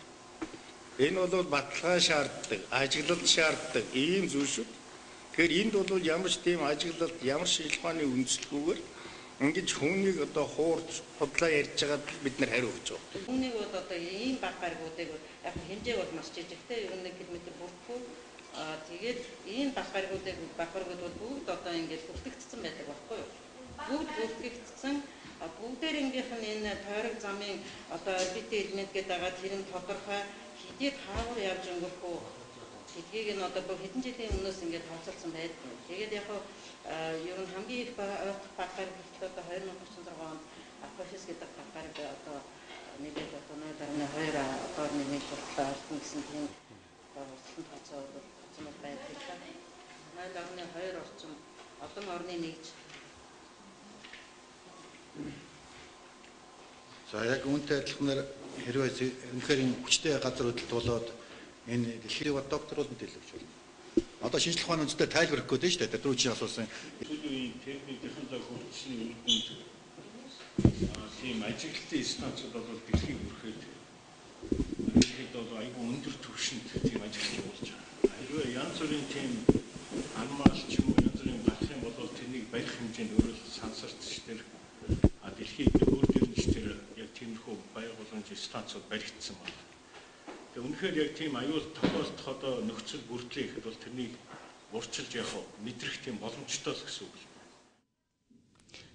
Энэ бол баталгаа шаарддаг, ажиглал шаарддаг ийм зүйл шүү. Тэгэхээр энд бол ямар ч тийм ажиглалт, ямар шинжлэх ухааны үндэслэлгүйгээр ингэж хүнийг одоо хуурж худлаа ярьж байгаад бид нар хариу өгч байгаа. Хүнийг бол одоо ийм баг гаригуудыг яг хэмжээг бол маш жижигтэй ер нь 1 км бүртгүй. Тэгээд ийм баг гаригууд бол бүгд одоо ингэж бүртгэгдсэн байдаг байхгүй юу? Бүгд бүртгэгдсэн. Бүгдээрийнх нь энэ тойрог замын одоо орбитын элемент гэдэг байгаа тэр нь тодорхой хэдий хаагур явж өнгөрөх үү гэдгийг нь одоо хэдэн жилийн өмнөөс ингээд тооцоолсон байдаг. Тэгээд яг ер нь хамгийн их баг гариг одоо 2036 онд Апофис гэдэг баг гариг одоо нэгээд одоо 0.2 орны нэг болтлоо орсон гэсэн тийм улсын тооцоо бол байдаг. 0.2 орчим олон орны нэгж. За яг үүнтэй адилханаар хэрвээ үнэхээр хүчтэй газар хөдлөлт болоод энэ дэлхийн доктор бол мэдээлж байна. Одоо шинжлэх ухааны үндэстэй тайлбар өгөх гэдэг шүү дээ. Дөрөв чинь асуусан. Сүүлийн техник технологи хөгжсөний үр дүнд тийм ажиглалтын станцууд бол дэлхийг бүрхээд дэлхийд бол айгүй өндөр түвшинд тийм ажиглалт болж байгаа. Хэрвээ янз бүрийн тийм анмаал ч юм уу янз бүрийн гарах юм бол тэрнийг барих хэмжээнд өөрөө сансарч тэр дэлхийд өөр дөрвч тэр яг тиймэрхүү баяр боломж станцууд баригдсан байна. Тэгээ үнэхээр яг тийм аюул тохиолдох одоо нөхцөл бүрдлээ гэхэд бол тэрнийг урьдчилж явах мэдрэх тийм боломжтой л гэсэн үг.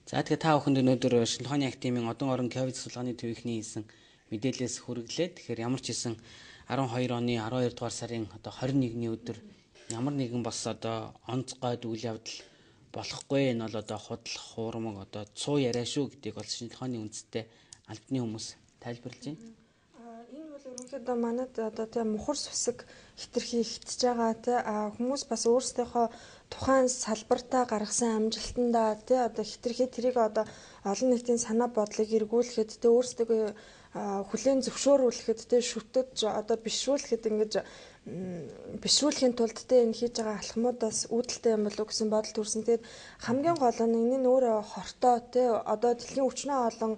За тэгээ та бүхэнд өнөөдөр шинжилгээний активын одон орон ковид судалгааны төвийнхний хийсэн мэдээлэлээс хүргэлээ. Тэгэхээр ямар ч хийсэн 12 оны 12 дугаар сарын одоо 21-ний өдөр ямар нэгэн бас одоо онцгойд үйл явдал болохгүй. Энэ бол одоо худлах, хуурмаг одоо цуу яриа шүү гэдгийг бол шинжилгээний үндэстэй албаны хүмүүс тайлбарлаж байна. Энэ бол ерөнхийдөө манайд одоо тийм мухар сүсэг хэтэрхий ихтэж байгаа тий хүмүүс бас өөрсдийнхөө тухайн салбартаа гаргасан амжилтандаа тий одоо хэтэрхий тэрийг одоо олон нийтийн санаа бодлыг эргүүлэхэд тий өөрсдөө хүлээн зөвшөөрүүлэхэд тий шүтэж одоо бишрүүлэхэд ингэж бишрүүлэхийн тулд тий энэ хийж байгаа алхмуудаас үүдэлтэй юм болов гэсэн бодол төрсөн. Тэгээд хамгийн гол нь энэ нь өөрөө хортой тий одоо дэлхийн өчнөө олон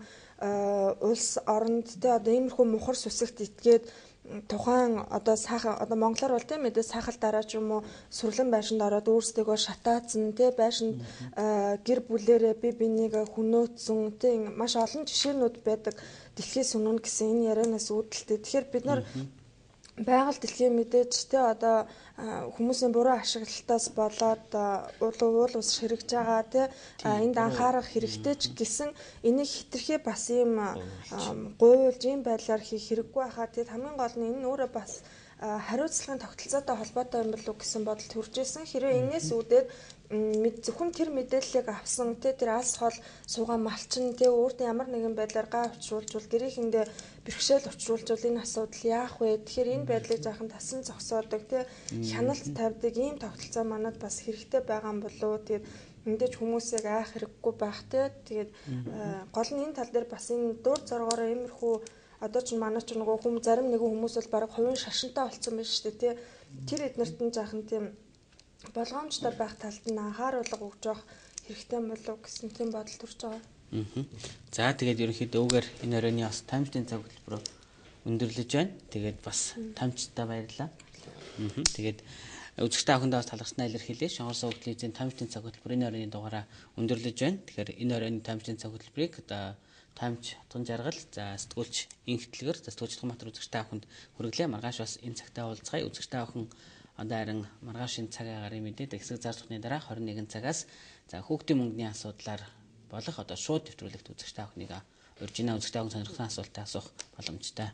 улс оронд тий одоо иймэрхүү мухар сүсэгт итгээд тухайн одоо сайхан одоо монголоор бол тийм мэдээ сайхал дараа ч юм уу сүрлэн байшинд ороод өөрсдөө шатаацсан тий байшинд гэр бүлэрээ би бинийг хүнөөцсөн тий маш олон жишээнүүд байдаг дэлхийс өмнө гэсэн энэ ярианаас үүдэлтэй. Тэгэхээр бид нар байгаль дэлхийн мэдээж тий одоо хүмүүсийн буруу ашиглалтаас болоод уул ус ширэгж байгаа тий энд анхаарах хэрэгтэй ч гэсэн энийг хэтэрхий бас ийм гуйлж ийм байдлаар хийх хэрэггүй хаа тий хамгийн гол нь энэ өөрөө бас хариуцлагын тогтолцоотой холбоотой юм болов гэсэн бодол төрж исэн. Хэрвээ энэс үүдээд зөвхөн тэр мэдээллийг авсан тий тэр алс хол суугаа малчин тий өөртөө ямар нэгэн байдлаар гай учруулжвал гэрээхэндээ бэрхшээл учруулжвал энэ асуудал яах вэ? Тэгэхээр энэ байдлыг жаахан тасан зогсоодог тий хяналт тавьдаг ийм тогтолцоо манад бас хэрэгтэй байгаа юм болов. Тэгээд мэдээж хүмүүсийг айх хэрэггүй байх тий тэгээд гол нь энэ тал дээр бас энэ дуур зоргоороо иймэрхүү одоо ч манай ч нөгөө зарим нэгэн хүмүүс бол бараг хувийн шашинтай болцсон байна шүү дээ тий тэр эднэрт нь жаахан тийм болгоомжтой байх талд нь анхааруулга өгж явах хэрэгтэй болов гэсэн тийм бодол төрж байгаа. За тэгээд ерөнхийдөө өвгөр энэ оройны бас таймчдын цаг хөтөлбөрөөр өндөрлөж байна. Тэгээд бас таймчтай баярлалаа. Тэгээд үзэгчтэй ахындаа бас талархснаа илэрхийлье. Шонгор сувгдлын эзэн таймчдын цаг хөтөлбөр энэ оройны дугаараа өндөрлөж байна. Тэгэхээр энэ оройны таймчдын цаг хөтөлбөрийг одоо таймч утган жаргал за сэтгүүлч инхтлэгэр за сэтгүүлч Утгамбатар үзэгчтэй ахынд хүргэлээ. Маргааш бас энэ цагтаа уулзгая. Үзэгчтэй ахын одоо харин маргаашийн цаг агарын мэдээд хэсэг зар зурхны дараа 21 цагаас за хүүхдийн мөнгөний асуудлаар болох одоо шууд нэвтрүүлэгт үзэгчтэй ахныг урьжина үзэгчтэй ахын сонирхсан асуултаа асуух боломжтой.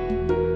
байна.